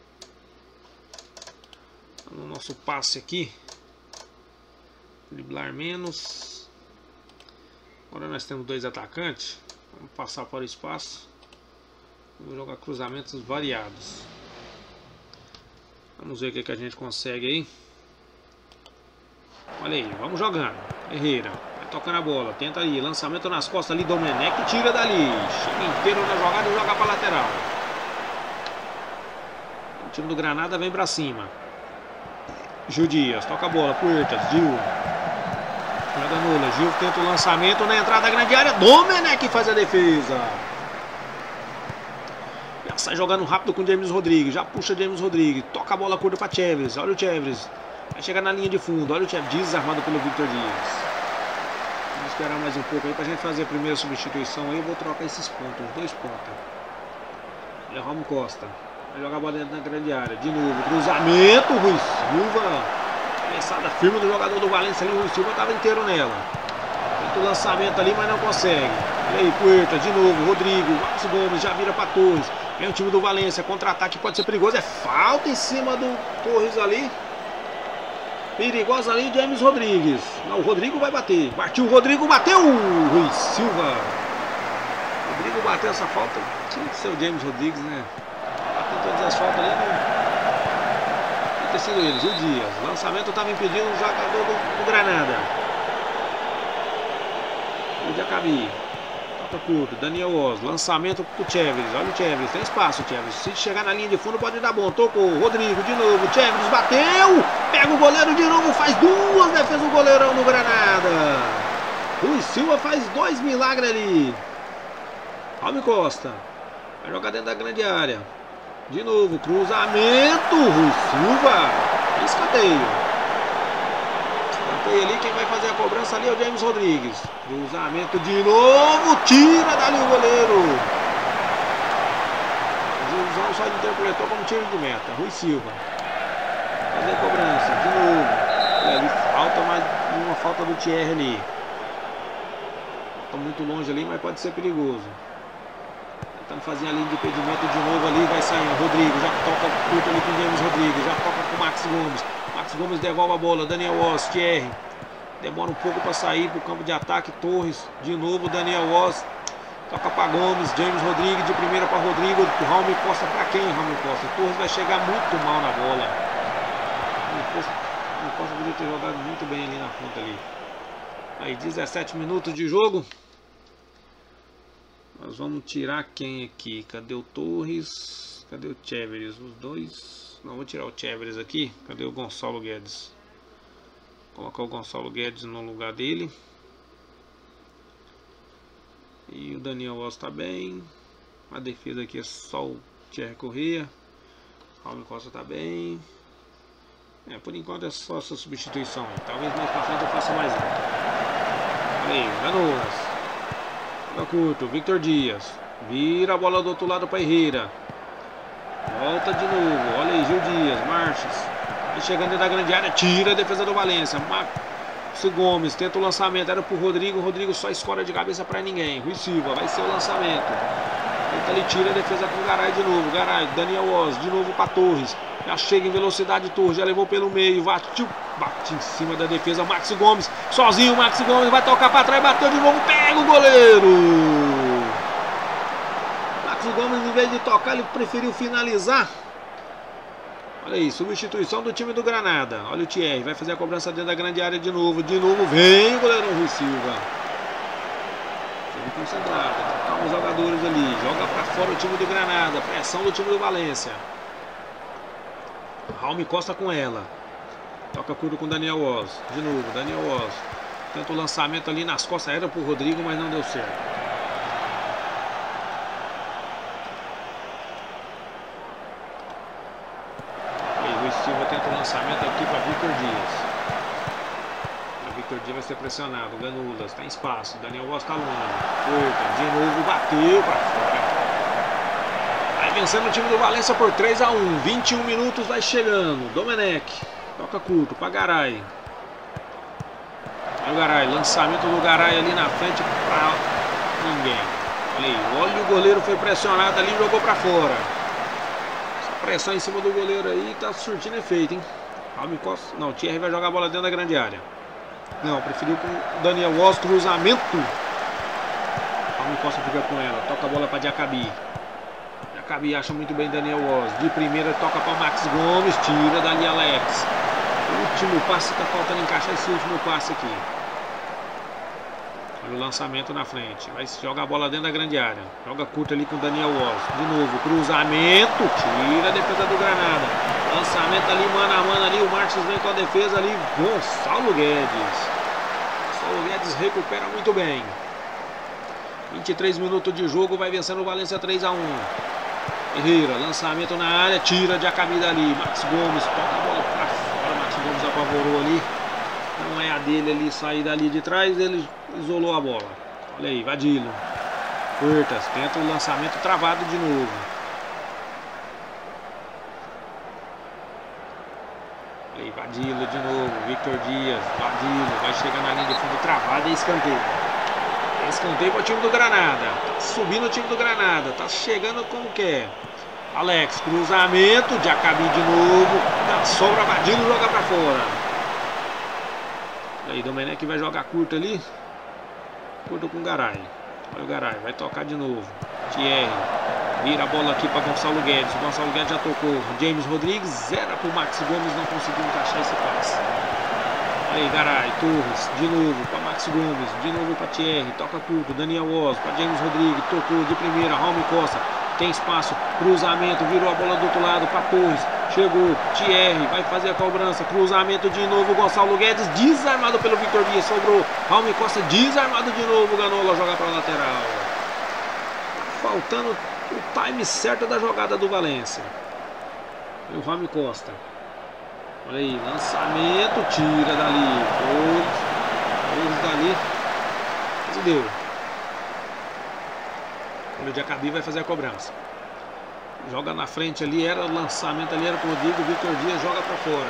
No nosso passe aqui. Driblar menos. Agora nós temos dois atacantes. Vamos passar para o espaço. Vamos jogar cruzamentos variados. Vamos ver o que, que a gente consegue aí. Olha aí, vamos jogando. Herrera, vai tocando a bola. Tenta ali, lançamento nas costas ali. Domenech tira dali. Chega inteiro na jogada e joga para lateral. O time do Granada vem para cima. Gil Dias, toca a bola. Puertas, Gil. Joga nula. Gil tenta o lançamento na entrada da grande área. Domenech faz a defesa. Já sai jogando rápido com o James Rodrigues. Já puxa James Rodrigues. Toca a bola curta para Chevres. Olha o Chevres. Vai chegar na linha de fundo. Olha o Chevres desarmado pelo Victor Dias. Vamos esperar mais um pouco aí pra gente fazer a primeira substituição aí. Eu vou trocar esses pontos. Dois pontos. Olha o Raul Costa. Vai jogar a bola dentro da grande área. De novo. Cruzamento. Rui Silva. Cabeçada firme do jogador do Valência ali, o Rui Silva estava inteiro nela. Tenta o lançamento ali, mas não consegue. Olha aí, Puerta, de novo, Rodrigo, Marcos Gomes já vira para Torres. Vem o time do Valência, contra-ataque pode ser perigoso. É falta em cima do Torres ali. Perigosa ali, James Rodrigues. Não, o Rodrigo vai bater. Partiu o Rodrigo, bateu! Rui Silva. Rodrigo bateu essa falta. Tinha que ser o James Rodrigues, né? Bateu todas as faltas ali, não. Ter sido eles, o Dias. Lançamento estava impedindo o jogador do, do Granada. O Jacabi. Toca curto, Daniel Oz. Lançamento pro Tcheveres. Olha o Tcheveres, tem espaço, Tcheveres. Se chegar na linha de fundo pode dar bom. Tocou, Rodrigo de novo. Tcheveres bateu. Pega o goleiro de novo. Faz duas defesas o goleirão do Granada. Rui Silva faz dois milagres ali. Alme Costa. Vai jogar dentro da grande área. De novo, cruzamento, Rui Silva, escanteio. Escanteio ali, quem vai fazer a cobrança ali é o James Rodrigues. Cruzamento de novo, tira dali o goleiro. O Gilson só interpretou como tiro de meta, Rui Silva. Fazer a cobrança, de novo. E ali falta mais uma falta do Thierry ali. Está muito longe ali, mas pode ser perigoso. Tentando fazer a linha de impedimento de novo ali, vai saindo. Rodrigo já toca curto ali com o James Rodrigues, já toca com o Max Gomes. Max Gomes devolve a bola, Daniel Oz, Thierry. Demora um pouco para sair para o campo de ataque, Torres. De novo, Daniel Oz. Toca para Gomes, James Rodrigues de primeira para Rodrigo. Raul Costa para quem, Raul Costa? Torres vai chegar muito mal na bola. Raul Costa, Raul Costa poderia ter jogado muito bem ali na ponta ali. Aí, dezessete minutos de jogo. Nós vamos tirar quem aqui? Cadê o Torres? Cadê o Tcheveres? Os dois. Não, vou tirar o Tcheveres aqui. Cadê o Gonçalo Guedes? Vou colocar o Gonçalo Guedes no lugar dele. E o Daniel Oz tá bem. A defesa aqui é só o Thierry Corrêa. O Raul Costa tá bem. É, por enquanto é só essa substituição. Talvez mais pra frente eu faça mais um. Aí, Ganoas. Curto, Victor Dias. Vira a bola do outro lado para Herrera. Volta de novo. Olha aí, Gil Dias, Marches. Vai chegando dentro da grande área. Tira a defesa do Valência. Marcos Gomes tenta o lançamento. Era pro Rodrigo. Rodrigo só escora de cabeça para ninguém. Rui Silva vai ser o lançamento. Tenta ali, tira a defesa com o Garay de novo. Garay, Daniel Oz. De novo para Torres. Já chega em velocidade, Torres. Já levou pelo meio. Bateu. Bate em cima da defesa, Max Gomes, sozinho, Max Gomes vai tocar para trás, bateu de novo, pega o goleiro. Max Gomes, em vez de tocar, ele preferiu finalizar. Olha aí, substituição do time do Granada. Olha o Thierry, vai fazer a cobrança dentro da grande área de novo, de novo, vem o goleirão Rui Silva. Time concentrado, calma os jogadores ali, joga para fora o time do Granada, pressão do time do Valência. Raul Costa com ela. Toca curto com Daniel Oz. De novo, Daniel Oz. Tenta o lançamento ali nas costas. Era pro Rodrigo, mas não deu certo. E Luiz Silva tenta o lançamento aqui para Victor Dias. O Victor Dias vai ser pressionado. Ganulas, tem espaço. Daniel Oz tá longe. Curta, de novo, bateu para fora. Vai vencendo o time do Valência por três a um. vinte e um minutos, vai chegando. Domenech. Toca curto para Garay. Olha o Garay, lançamento do Garay ali na frente para ninguém. Olha aí, olha o goleiro foi pressionado ali e jogou para fora. Essa pressão em cima do goleiro aí tá surtindo efeito, hein? Não, o Thierry vai jogar a bola dentro da grande área. Não, preferiu com o Daniel Oz, cruzamento. Raul Costa fica com ela, toca a bola para Jacabi. Jacabi acha muito bem Daniel Oz. De primeira toca para Max Gomes, tira dali Alex. Último passe, está faltando encaixar esse último passe aqui. Olha o lançamento na frente. Vai jogar a bola dentro da grande área. Joga curto ali com o Daniel Oz. De novo, cruzamento. Tira a defesa do Granada. Lançamento ali, mano a mano ali. O Martins vem com a defesa ali. Gonçalo Guedes. Gonçalo Guedes recupera muito bem. vinte e três minutos de jogo. Vai vencendo o Valência três a um. Herrera, lançamento na área. Tira de a camisa ali. Max Gomes toca a bola pra fora. Max Gomes apavorou ali. Não é a dele ali sair dali de trás. Ele isolou a bola. Olha aí, Vadilo. Curtas, tenta o lançamento travado de novo. Olha aí, Vadilo de novo, Victor Dias, Vadilo, vai chegar na linha de fundo travada e escanteio. Escanteio para o time do Granada, tá subindo o time do Granada, tá chegando como quer. Alex, cruzamento, Diacabi de novo, na sobra, Vadilo joga para fora. E aí, Domenech vai jogar curto ali, curto com o Garay. Olha o Garay, vai tocar de novo. Thierry, vira a bola aqui para Gonçalo Guedes. O Gonçalo Guedes já tocou. James Rodrigues, era para o Max Gomes, não conseguiu encaixar esse passe. Aí, Garay, Torres, de novo para Max Gomes, de novo para Thierry, toca curto. Daniel Oz para James Rodrigues, tocou de primeira. Raul Costa, tem espaço, cruzamento, virou a bola do outro lado para Torres. Chegou, Thierry, vai fazer a cobrança, cruzamento de novo, Gonçalo Guedes, desarmado pelo Victor Dias, sobrou, Raul Costa, desarmado de novo, Ganola joga para a lateral. Faltando o time certo da jogada do Valência. E o Raul Costa. Olha aí, lançamento, tira dali, Torres, Torres dali, mas deu. O Diacabi vai fazer a cobrança. Joga na frente ali, era o lançamento ali, era com o Rodrigo, o Victor Dias joga para fora.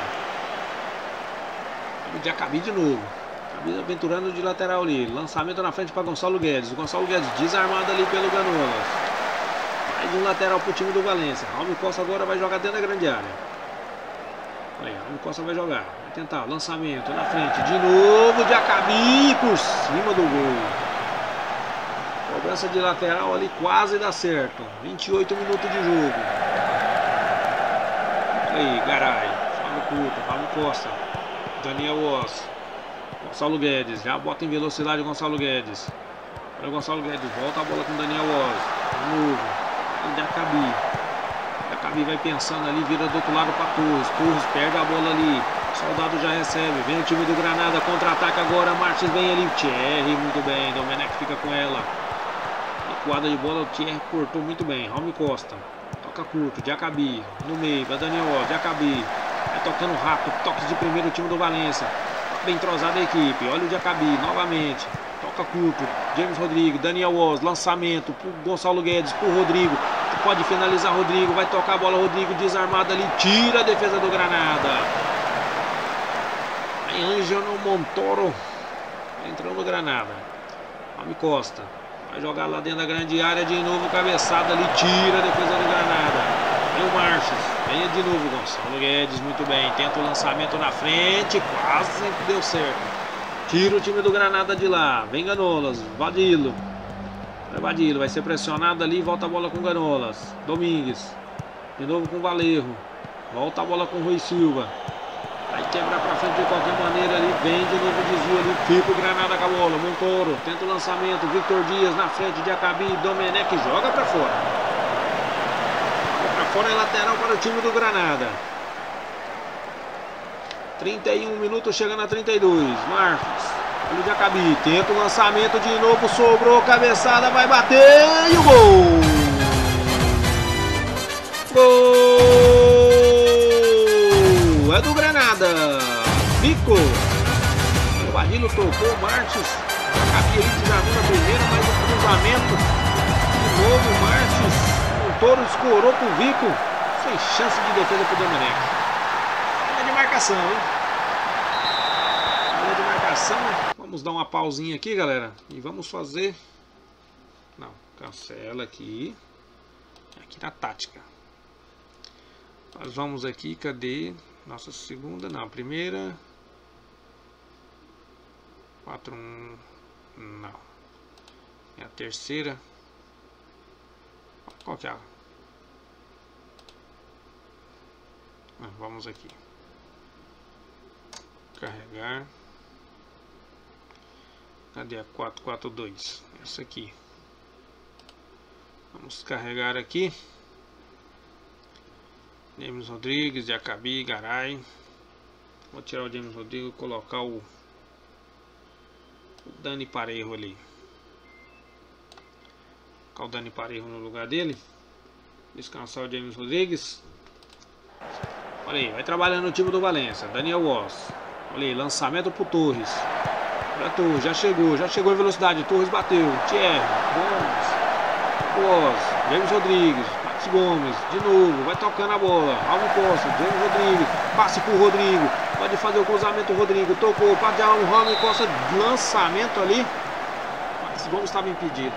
O Diacabi de novo. Diacabi aventurando de lateral ali. Lançamento na frente para Gonçalo Guedes. O Gonçalo Guedes desarmado ali pelo Ganolas. Mais um lateral para o time do Valência. Raul Costa agora vai jogar dentro da grande área. Olha aí, Raul Costa vai jogar. Vai tentar, lançamento na frente. De novo, Diacabi por cima do gol. Cobrança de lateral ali quase dá certo. vinte e oito minutos de jogo. Aí, Garay. Fábio Curto, Fábio Costa. Daniel Oz. Gonçalo Guedes. Já bota em velocidade o Gonçalo Guedes. Olha o Gonçalo Guedes. Volta a bola com o Daniel Oz. De novo. E Diacabi. Diacabi vai pensando ali. Vira do outro lado para Torres. Torres perde a bola ali. Soldado já recebe. Vem o time do Granada. Contra-ataca agora. Martins vem ali. Thierry. Muito bem. Domenech fica com ela. Recuada de bola, o Thierry cortou muito bem. Raul Costa, toca curto, Diacabi, no meio, vai Daniel Oz, Diacabi, vai tocando rápido, toques de primeiro, time do Valência, bem entrosada a equipe, olha o Diacabi, novamente, toca curto, James Rodrigues, Daniel Oz, lançamento, pro Gonçalo Guedes, pro Rodrigo, pode finalizar Rodrigo, vai tocar a bola, Rodrigo desarmado ali, tira a defesa do Granada. Aí Ângelo Montoro, entrou no Granada, Raul Costa. Vai jogar lá dentro da grande área de novo, cabeçada ali, tira a defesa do Granada. Vem o Marches, vem de novo Gonçalo Guedes, muito bem. Tenta o lançamento na frente, quase deu certo. Tira o time do Granada de lá, vem Ganolas, Vadilo. Vai Vadilo, vai ser pressionado ali, volta a bola com Ganolas. Domingues, de novo com Valerro. Volta a bola com Rui Silva. Vai quebrar pra frente de qualquer maneira ali. Vem de novo desvio ali. Fica o Granada com a bola. Montoro tenta o lançamento. Victor Dias na frente. Diacabi. Domenech joga pra fora. Joga pra fora é lateral para o time do Granada. trinta e um minutos chegando a trinta e dois. Marcos. Olha o Diacabi. Tenta o lançamento de novo. Sobrou. Cabeçada. Vai bater. E o gol. Gol. É do Granada. Fico. O Vadilo tocou, o Martins. Diacabi ali desarmou na primeira, mas o cruzamento. De novo o Martins. O Toro escorou pro Vico. Sem chance de defesa pro Domenech. É de marcação, hein? É de marcação. Vamos dar uma pausinha aqui, galera. E vamos fazer. Não, cancela aqui. Aqui na tática. Nós vamos aqui, cadê? Nossa segunda, não, primeira. quatro um. Não. É a terceira. Qual que é? Ah, vamos aqui. Carregar. Cadê a quatro quatro dois? Essa aqui. Vamos carregar aqui. James Rodrigues, Diacabi, Garay. Vou tirar o James Rodrigues e colocar o, o Dani Parejo ali. Colocar o Dani Parejo no lugar dele. Descansar o James Rodrigues. Olha aí, vai trabalhando no time do Valência. Daniel Oz. Olha aí, lançamento pro Torres. Olha Torres, já chegou, já chegou em velocidade. Torres bateu. Thierry, Gomes, Oz, James Rodrigues. Gomes, de novo, vai tocando a bola. Raul Costa, James Rodrigues, passe pro Rodrigo. Pode fazer o cruzamento, o Rodrigo. Tocou para o Rami Costa. Lançamento ali. Max Gomes estava impedido.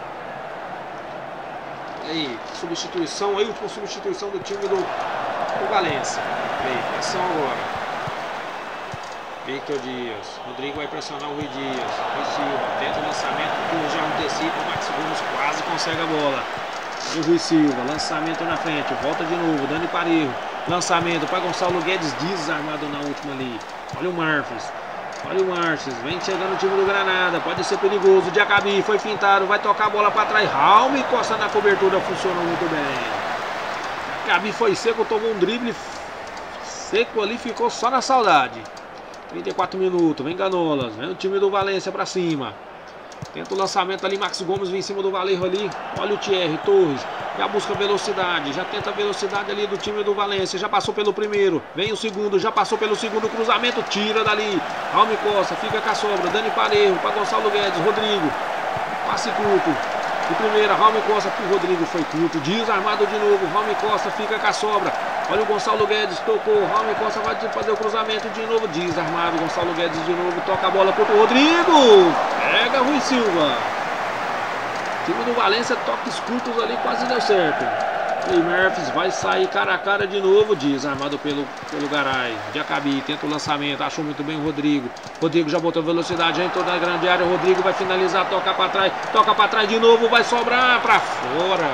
Aí, substituição aí, última substituição do time do, do Valência. Aí, pressão agora. Victor Dias. Rodrigo vai pressionar o Rui Dias. Rui Silva. Tenta o lançamento. O já antecipa. O Max Gomes quase consegue a bola. E o Rui Silva. Lançamento na frente. Volta de novo. Dani Parejo. Lançamento para Gonçalo Guedes. Desarmado na última ali. Olha o Marfis. Olha o Marches, vem chegando o time do Granada, pode ser perigoso. Diacabi foi pintado, vai tocar a bola para trás. Raul Costa na cobertura, funcionou muito bem. Diacabi foi seco, tomou um drible seco ali, ficou só na saudade. trinta e quatro minutos, vem Ganolas, vem o time do Valência para cima. Tenta o lançamento ali, Max Gomes vem em cima do Valerro ali. Olha o Thierry, Torres, já busca velocidade, já tenta a velocidade ali do time do Valência. Já passou pelo primeiro, vem o segundo, já passou pelo segundo cruzamento, tira dali. Raul Costa, fica com a sobra, Dani Parejo para Gonçalo Guedes, Rodrigo, passe curto. De primeira, Raul Costa para o Rodrigo, foi curto, desarmado de novo, Raul Costa fica com a sobra. Olha o Gonçalo Guedes, tocou, Raul Costa vai fazer o cruzamento de novo, desarmado, Gonçalo Guedes de novo, toca a bola para o Rodrigo, pega Rui Silva. O time do Valência, toques curtos ali, quase deu certo. E Murphys vai sair cara a cara de novo, desarmado pelo, pelo Garay. Diacabi tenta o lançamento, achou muito bem o Rodrigo. Rodrigo já botou velocidade, já entrou na grande área. Rodrigo vai finalizar, toca para trás, toca para trás de novo, vai sobrar para fora.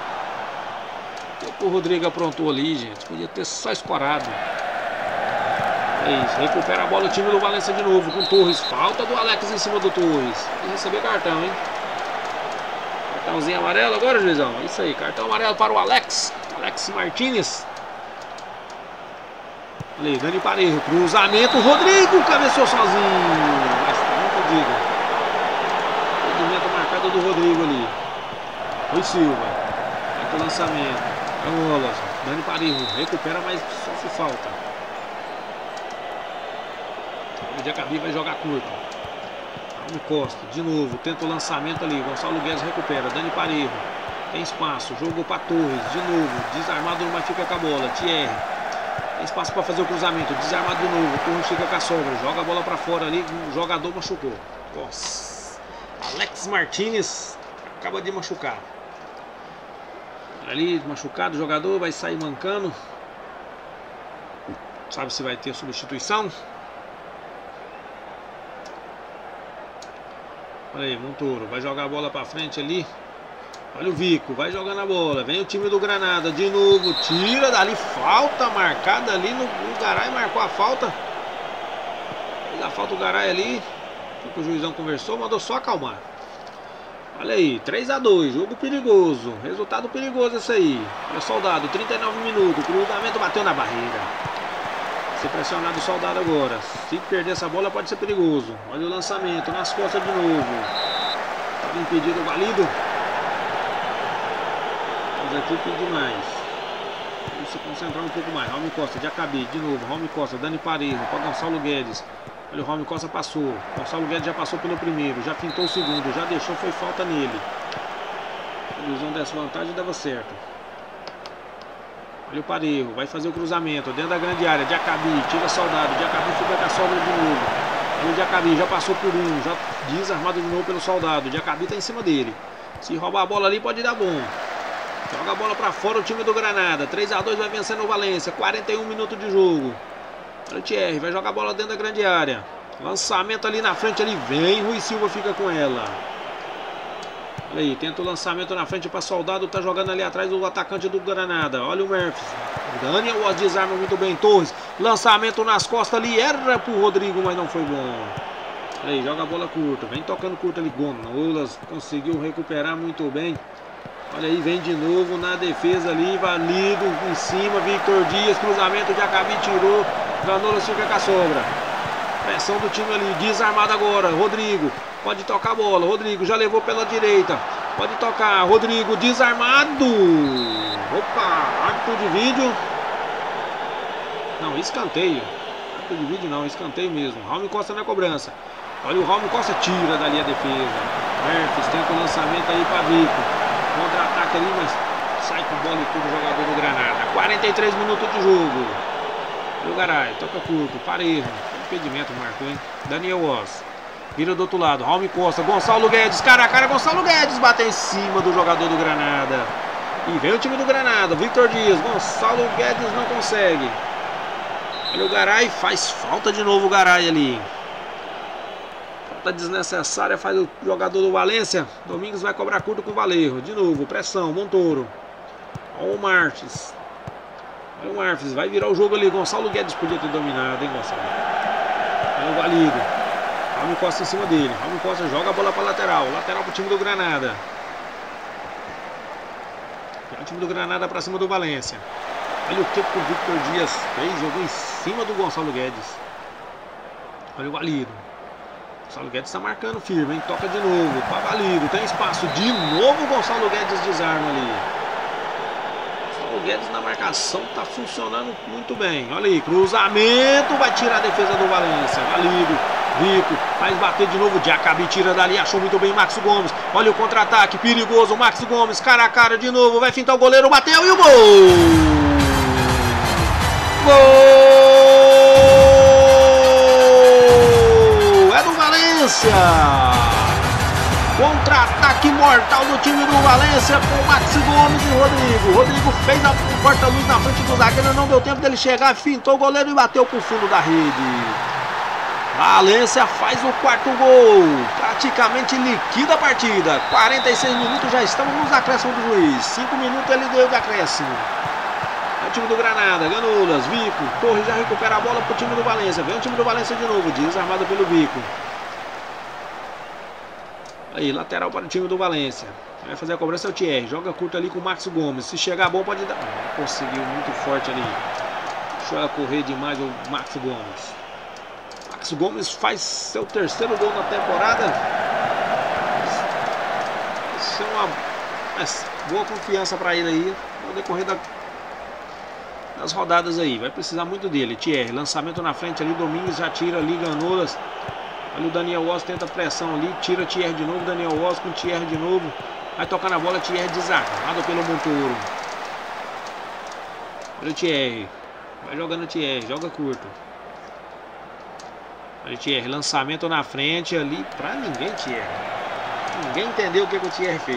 O que o Rodrigo aprontou ali, gente? Podia ter só escorado. É isso, recupera a bola o time do Valência de novo com Torres. Falta do Alex em cima do Torres. Vai receber cartão, hein? Cartãozinho amarelo agora, juizão. Isso aí, cartão amarelo para o Alex. Alex Martínez. Olha aí, Dani Parejo. Cruzamento, Rodrigo cabeceou sozinho. Mas tá muito pedido. Impedimento marcado do Rodrigo ali. Rui Silva. Aqui o lançamento. Canolas. Dani Parejo. Recupera, mas sofre falta. O Diacabi vai jogar curto. Raul Costa, de novo, tenta o lançamento ali. Gonçalo Guedes recupera. Dani Parejo. Tem espaço. Jogou para Torres. De novo. Desarmado, mas fica com a bola. Thierry. Tem espaço para fazer o cruzamento. Desarmado de novo. Torres fica com a sobra. Joga a bola para fora ali. O jogador machucou. Nossa. Alex Martínez acaba de machucar. Ali, machucado. O jogador vai sair mancando. Sabe se vai ter substituição? Olha aí, Montoro, vai jogar a bola pra frente ali. Olha o Vico, vai jogando a bola. Vem o time do Granada, de novo. Tira dali, falta marcada ali no, no Garay, marcou a falta. Fez a falta o Garay ali. O juizão conversou, mandou só acalmar. Olha aí, três a dois, jogo perigoso. Resultado perigoso esse aí. Olha o Soldado, trinta e nove minutos. Cruzamento bateu na barreira. Ser pressionado o Soldado agora. Se perder essa bola pode ser perigoso. Olha o lançamento nas costas de novo. Estava impedido o Valido. Mas aqui pedir mais. Vamos se concentrar um pouco mais. Raul Costa, Diacabi, de novo. Raul Costa, Dani Parejo para Gonçalo Guedes. Olha o Raul Costa passou. Gonçalo Guedes já passou pelo primeiro. Já pintou o segundo. Já deixou, foi falta nele. A ilusão dessa vantagem dava certo. Olha o Parejo, vai fazer o cruzamento dentro da grande área. Diacabi, tira Soldado. Diacabi fica com a sobra de novo. Olha o Diacabi, já passou por um. Já desarmado de novo pelo Soldado. Diacabi tá em cima dele. Se roubar a bola ali pode dar bom. Joga a bola pra fora o time do Granada. três a dois vai vencendo o Valência. quarenta e um minutos de jogo. Olha o Thierry, vai jogar a bola dentro da grande área. Lançamento ali na frente, ali vem. Rui Silva fica com ela. Olha aí, tenta o lançamento na frente para Soldado. Tá jogando ali atrás o atacante do Granada. Olha o Murphys. Daniel desarma muito bem. Torres. Lançamento nas costas ali. Erra pro Rodrigo, mas não foi bom. Olha aí, joga a bola curta. Vem tocando curta ali. Ganolas conseguiu recuperar muito bem. Olha aí, vem de novo na defesa ali. Valido em cima. Victor Dias. Cruzamento de Diacabi tirou. Ganolas fica com a sobra. Pressão do time ali. Desarmado agora. Rodrigo. Pode tocar a bola, Rodrigo já levou pela direita. Pode tocar, Rodrigo desarmado. Opa, árbitro de vídeo. Não, escanteio. Árbitro de vídeo não, escanteio mesmo. Raul Costa na cobrança. Olha o Raul Costa, tira dali a defesa. Murphys tenta o lançamento aí para Vico. Contra-ataque ali, mas sai com bola e tudo o jogador do Granada. quarenta e três minutos de jogo. Olha o Garay, toca curto, Parejo. Impedimento marcou, hein? Daniel Oz. Vira do outro lado, Raul Costa, Gonçalo Guedes, cara a cara, Gonçalo Guedes bateu em cima do jogador do Granada. E vem o time do Granada, Victor Dias, Gonçalo Guedes não consegue. Olha o Garay, faz falta de novo o Garay ali. Falta desnecessária, faz o jogador do Valência. Domingos vai cobrar curto com o Valerro. De novo, pressão, Montoro. Olha o Martins. Olha o Martins, vai virar o jogo ali. Gonçalo Guedes podia ter dominado, hein, Gonçalo? Olha o Valido. Raul Costa em cima dele. Raul Costa joga a bola para lateral. Lateral para o time do Granada. É o time do Granada para cima do Valência. Olha o que, que o Victor Dias fez. Jogou em cima do Gonçalo Guedes. Olha o Valido. Gonçalo Guedes está marcando firme, hein? Toca de novo. Para Valido. Tem espaço. De novo o Gonçalo Guedes desarma ali. Gonçalo Guedes na marcação está funcionando muito bem. Olha aí. Cruzamento. Vai tirar a defesa do Valência. Valido. Rico, faz bater de novo, Diacabi tira dali, achou muito bem Max Gomes, olha o contra-ataque, perigoso, Max Gomes, cara a cara de novo, vai fintar o goleiro, bateu e o gol! Gol! É do Valência! Contra-ataque mortal do time do Valência com Max Gomes e Rodrigo. Rodrigo fez a porta-luz na frente do zagueiro, não deu tempo dele chegar, fintou o goleiro e bateu pro fundo da rede. Valência faz o quarto gol, praticamente liquida a partida. quarenta e seis minutos, já estamos nos acréscimos do juiz. cinco minutos ele deu de acréscimo. É o time do Granada, Ganulas, Vico, Torres já recupera a bola para o time do Valência. Vem o time do Valência de novo, desarmado pelo Vico. Aí, lateral para o time do Valência. Vai fazer a cobrança é o Thierry, joga curto ali com o Max Gomes. Se chegar bom pode dar. Não conseguiu, muito forte ali. Deixou ela correr demais o Max Gomes. Max Gomes faz seu terceiro gol na temporada. Isso é uma é, boa confiança para ele aí no decorrer da, das rodadas aí. Vai precisar muito dele. Thierry, lançamento na frente ali. Domingos já tira ali. Ganolas. Olha o Daniel Oz, tenta pressão ali. Tira Thierry de novo. Daniel Oz com Thierry de novo. Vai tocar na bola. Thierry desarmado pelo Montoro. Olha o Thierry. Vai jogando o Thierry. Joga curto. Olha o Thierry, lançamento na frente ali pra ninguém, Thierry. Ninguém entendeu o que, que o Thierry fez.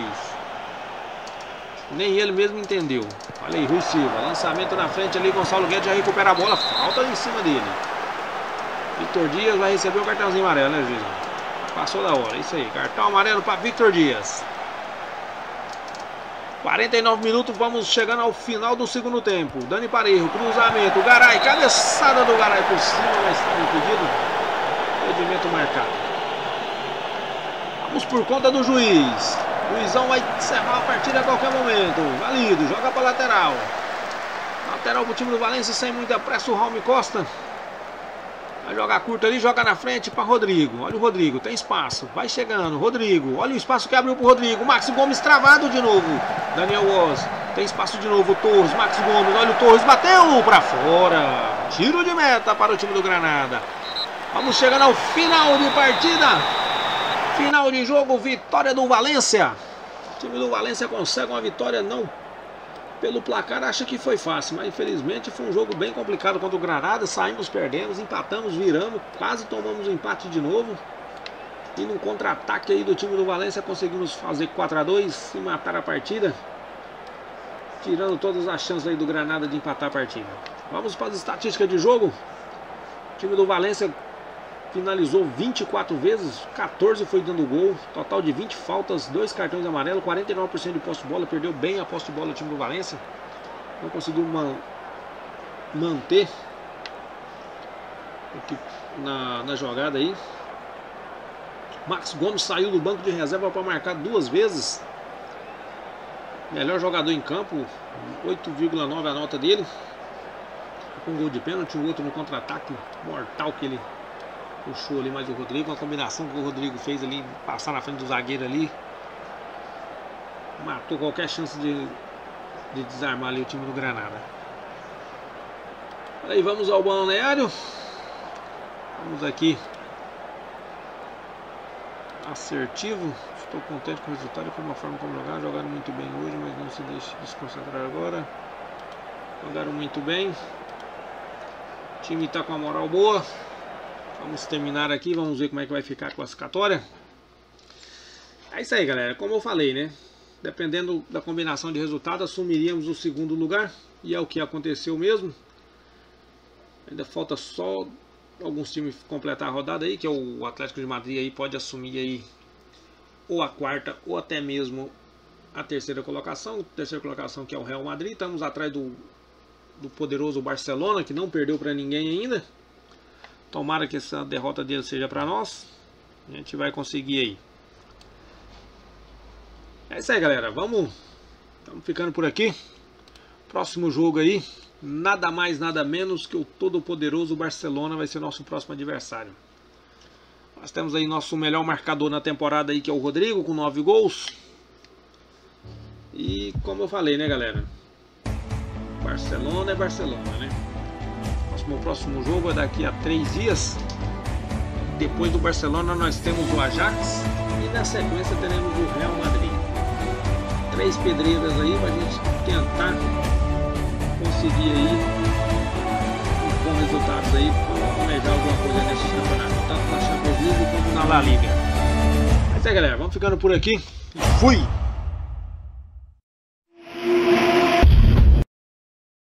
Nem ele mesmo entendeu. Olha aí, Rui Silva, lançamento na frente ali, Gonçalo Guedes já recupera a bola, falta em cima dele. Victor Dias vai receber o cartãozinho amarelo, né, juiz? Passou da hora, isso aí, cartão amarelo para Victor Dias. quarenta e nove minutos, vamos chegando ao final do segundo tempo. Dani Parejo, cruzamento, Garay, cabeçada do Garay por cima, mas está impedido. Impedimento marcado. Vamos por conta do juiz. O juizão vai encerrar a partida a qualquer momento. Valido, joga para lateral. Lateral para o time do Valência sem muita pressa. O Raul Costa vai jogar curto ali, joga na frente para Rodrigo. Olha o Rodrigo, tem espaço, vai chegando. Rodrigo, olha o espaço que abriu para o Rodrigo. Max Gomes travado de novo. Daniel Oz, tem espaço de novo. Torres, Max Gomes, olha o Torres, bateu para fora. Tiro de meta para o time do Granada. Vamos chegando ao final de partida. Final de jogo, vitória do Valência. O time do Valência consegue uma vitória, não pelo placar, acha que foi fácil, mas infelizmente foi um jogo bem complicado contra o Granada. Saímos, perdemos, empatamos, viramos, quase tomamos o empate de novo. E no contra-ataque aí do time do Valência conseguimos fazer quatro a dois e matar a partida, tirando todas as chances aí do Granada de empatar a partida. Vamos para as estatísticas de jogo. O time do Valência finalizou vinte e quatro vezes, quatorze foi dando gol, total de vinte faltas, dois cartões amarelos, quarenta e nove por cento de posse de bola, perdeu bem a posse de bola o time do Valência, não conseguiu man manter na, na jogada aí. Max Gomes saiu do banco de reserva para marcar duas vezes, melhor jogador em campo, oito vírgula nove a nota dele, com um gol de pênalti, o outro no contra-ataque mortal que ele puxou ali mais o Rodrigo, uma combinação que o Rodrigo fez ali, passar na frente do zagueiro ali, matou qualquer chance de, de desarmar ali o time do Granada. Aí vamos ao balneário, vamos aqui, assertivo, estou contente com o resultado e com a forma como jogaram, jogaram muito bem hoje, mas não se deixe desconcentrar agora, jogaram muito bem. time tá com uma moral boa. Vamos terminar aqui, vamos ver como é que vai ficar a classificatória. É isso aí, galera. Como eu falei, né? Dependendo da combinação de resultado, assumiríamos o segundo lugar. E é o que aconteceu mesmo. Ainda falta só alguns times completar a rodada aí, que é o Atlético de Madrid aí pode assumir aí ou a quarta ou até mesmo a terceira colocação. Terceira colocação que é o Real Madrid. Estamos atrás do, do poderoso Barcelona, que não perdeu para ninguém ainda. Tomara que essa derrota dele seja para nós. A gente vai conseguir aí. É isso aí, galera. Vamos, estamos ficando por aqui. Próximo jogo aí, nada mais, nada menos que o todo-poderoso Barcelona vai ser nosso próximo adversário. Nós temos aí nosso melhor marcador na temporada aí, que é o Rodrigo, com nove gols. E como eu falei, né, galera? Barcelona é Barcelona, né? O próximo jogo é daqui a três dias. Depois do Barcelona nós temos o Ajax. E na sequência teremos o Real Madrid. Três pedreiras aí pra gente tentar conseguir aí bons resultados aí para almejar alguma coisa nesse campeonato, tanto na Champions League como na La Liga. Mas é, galera, vamos ficando por aqui. Fui!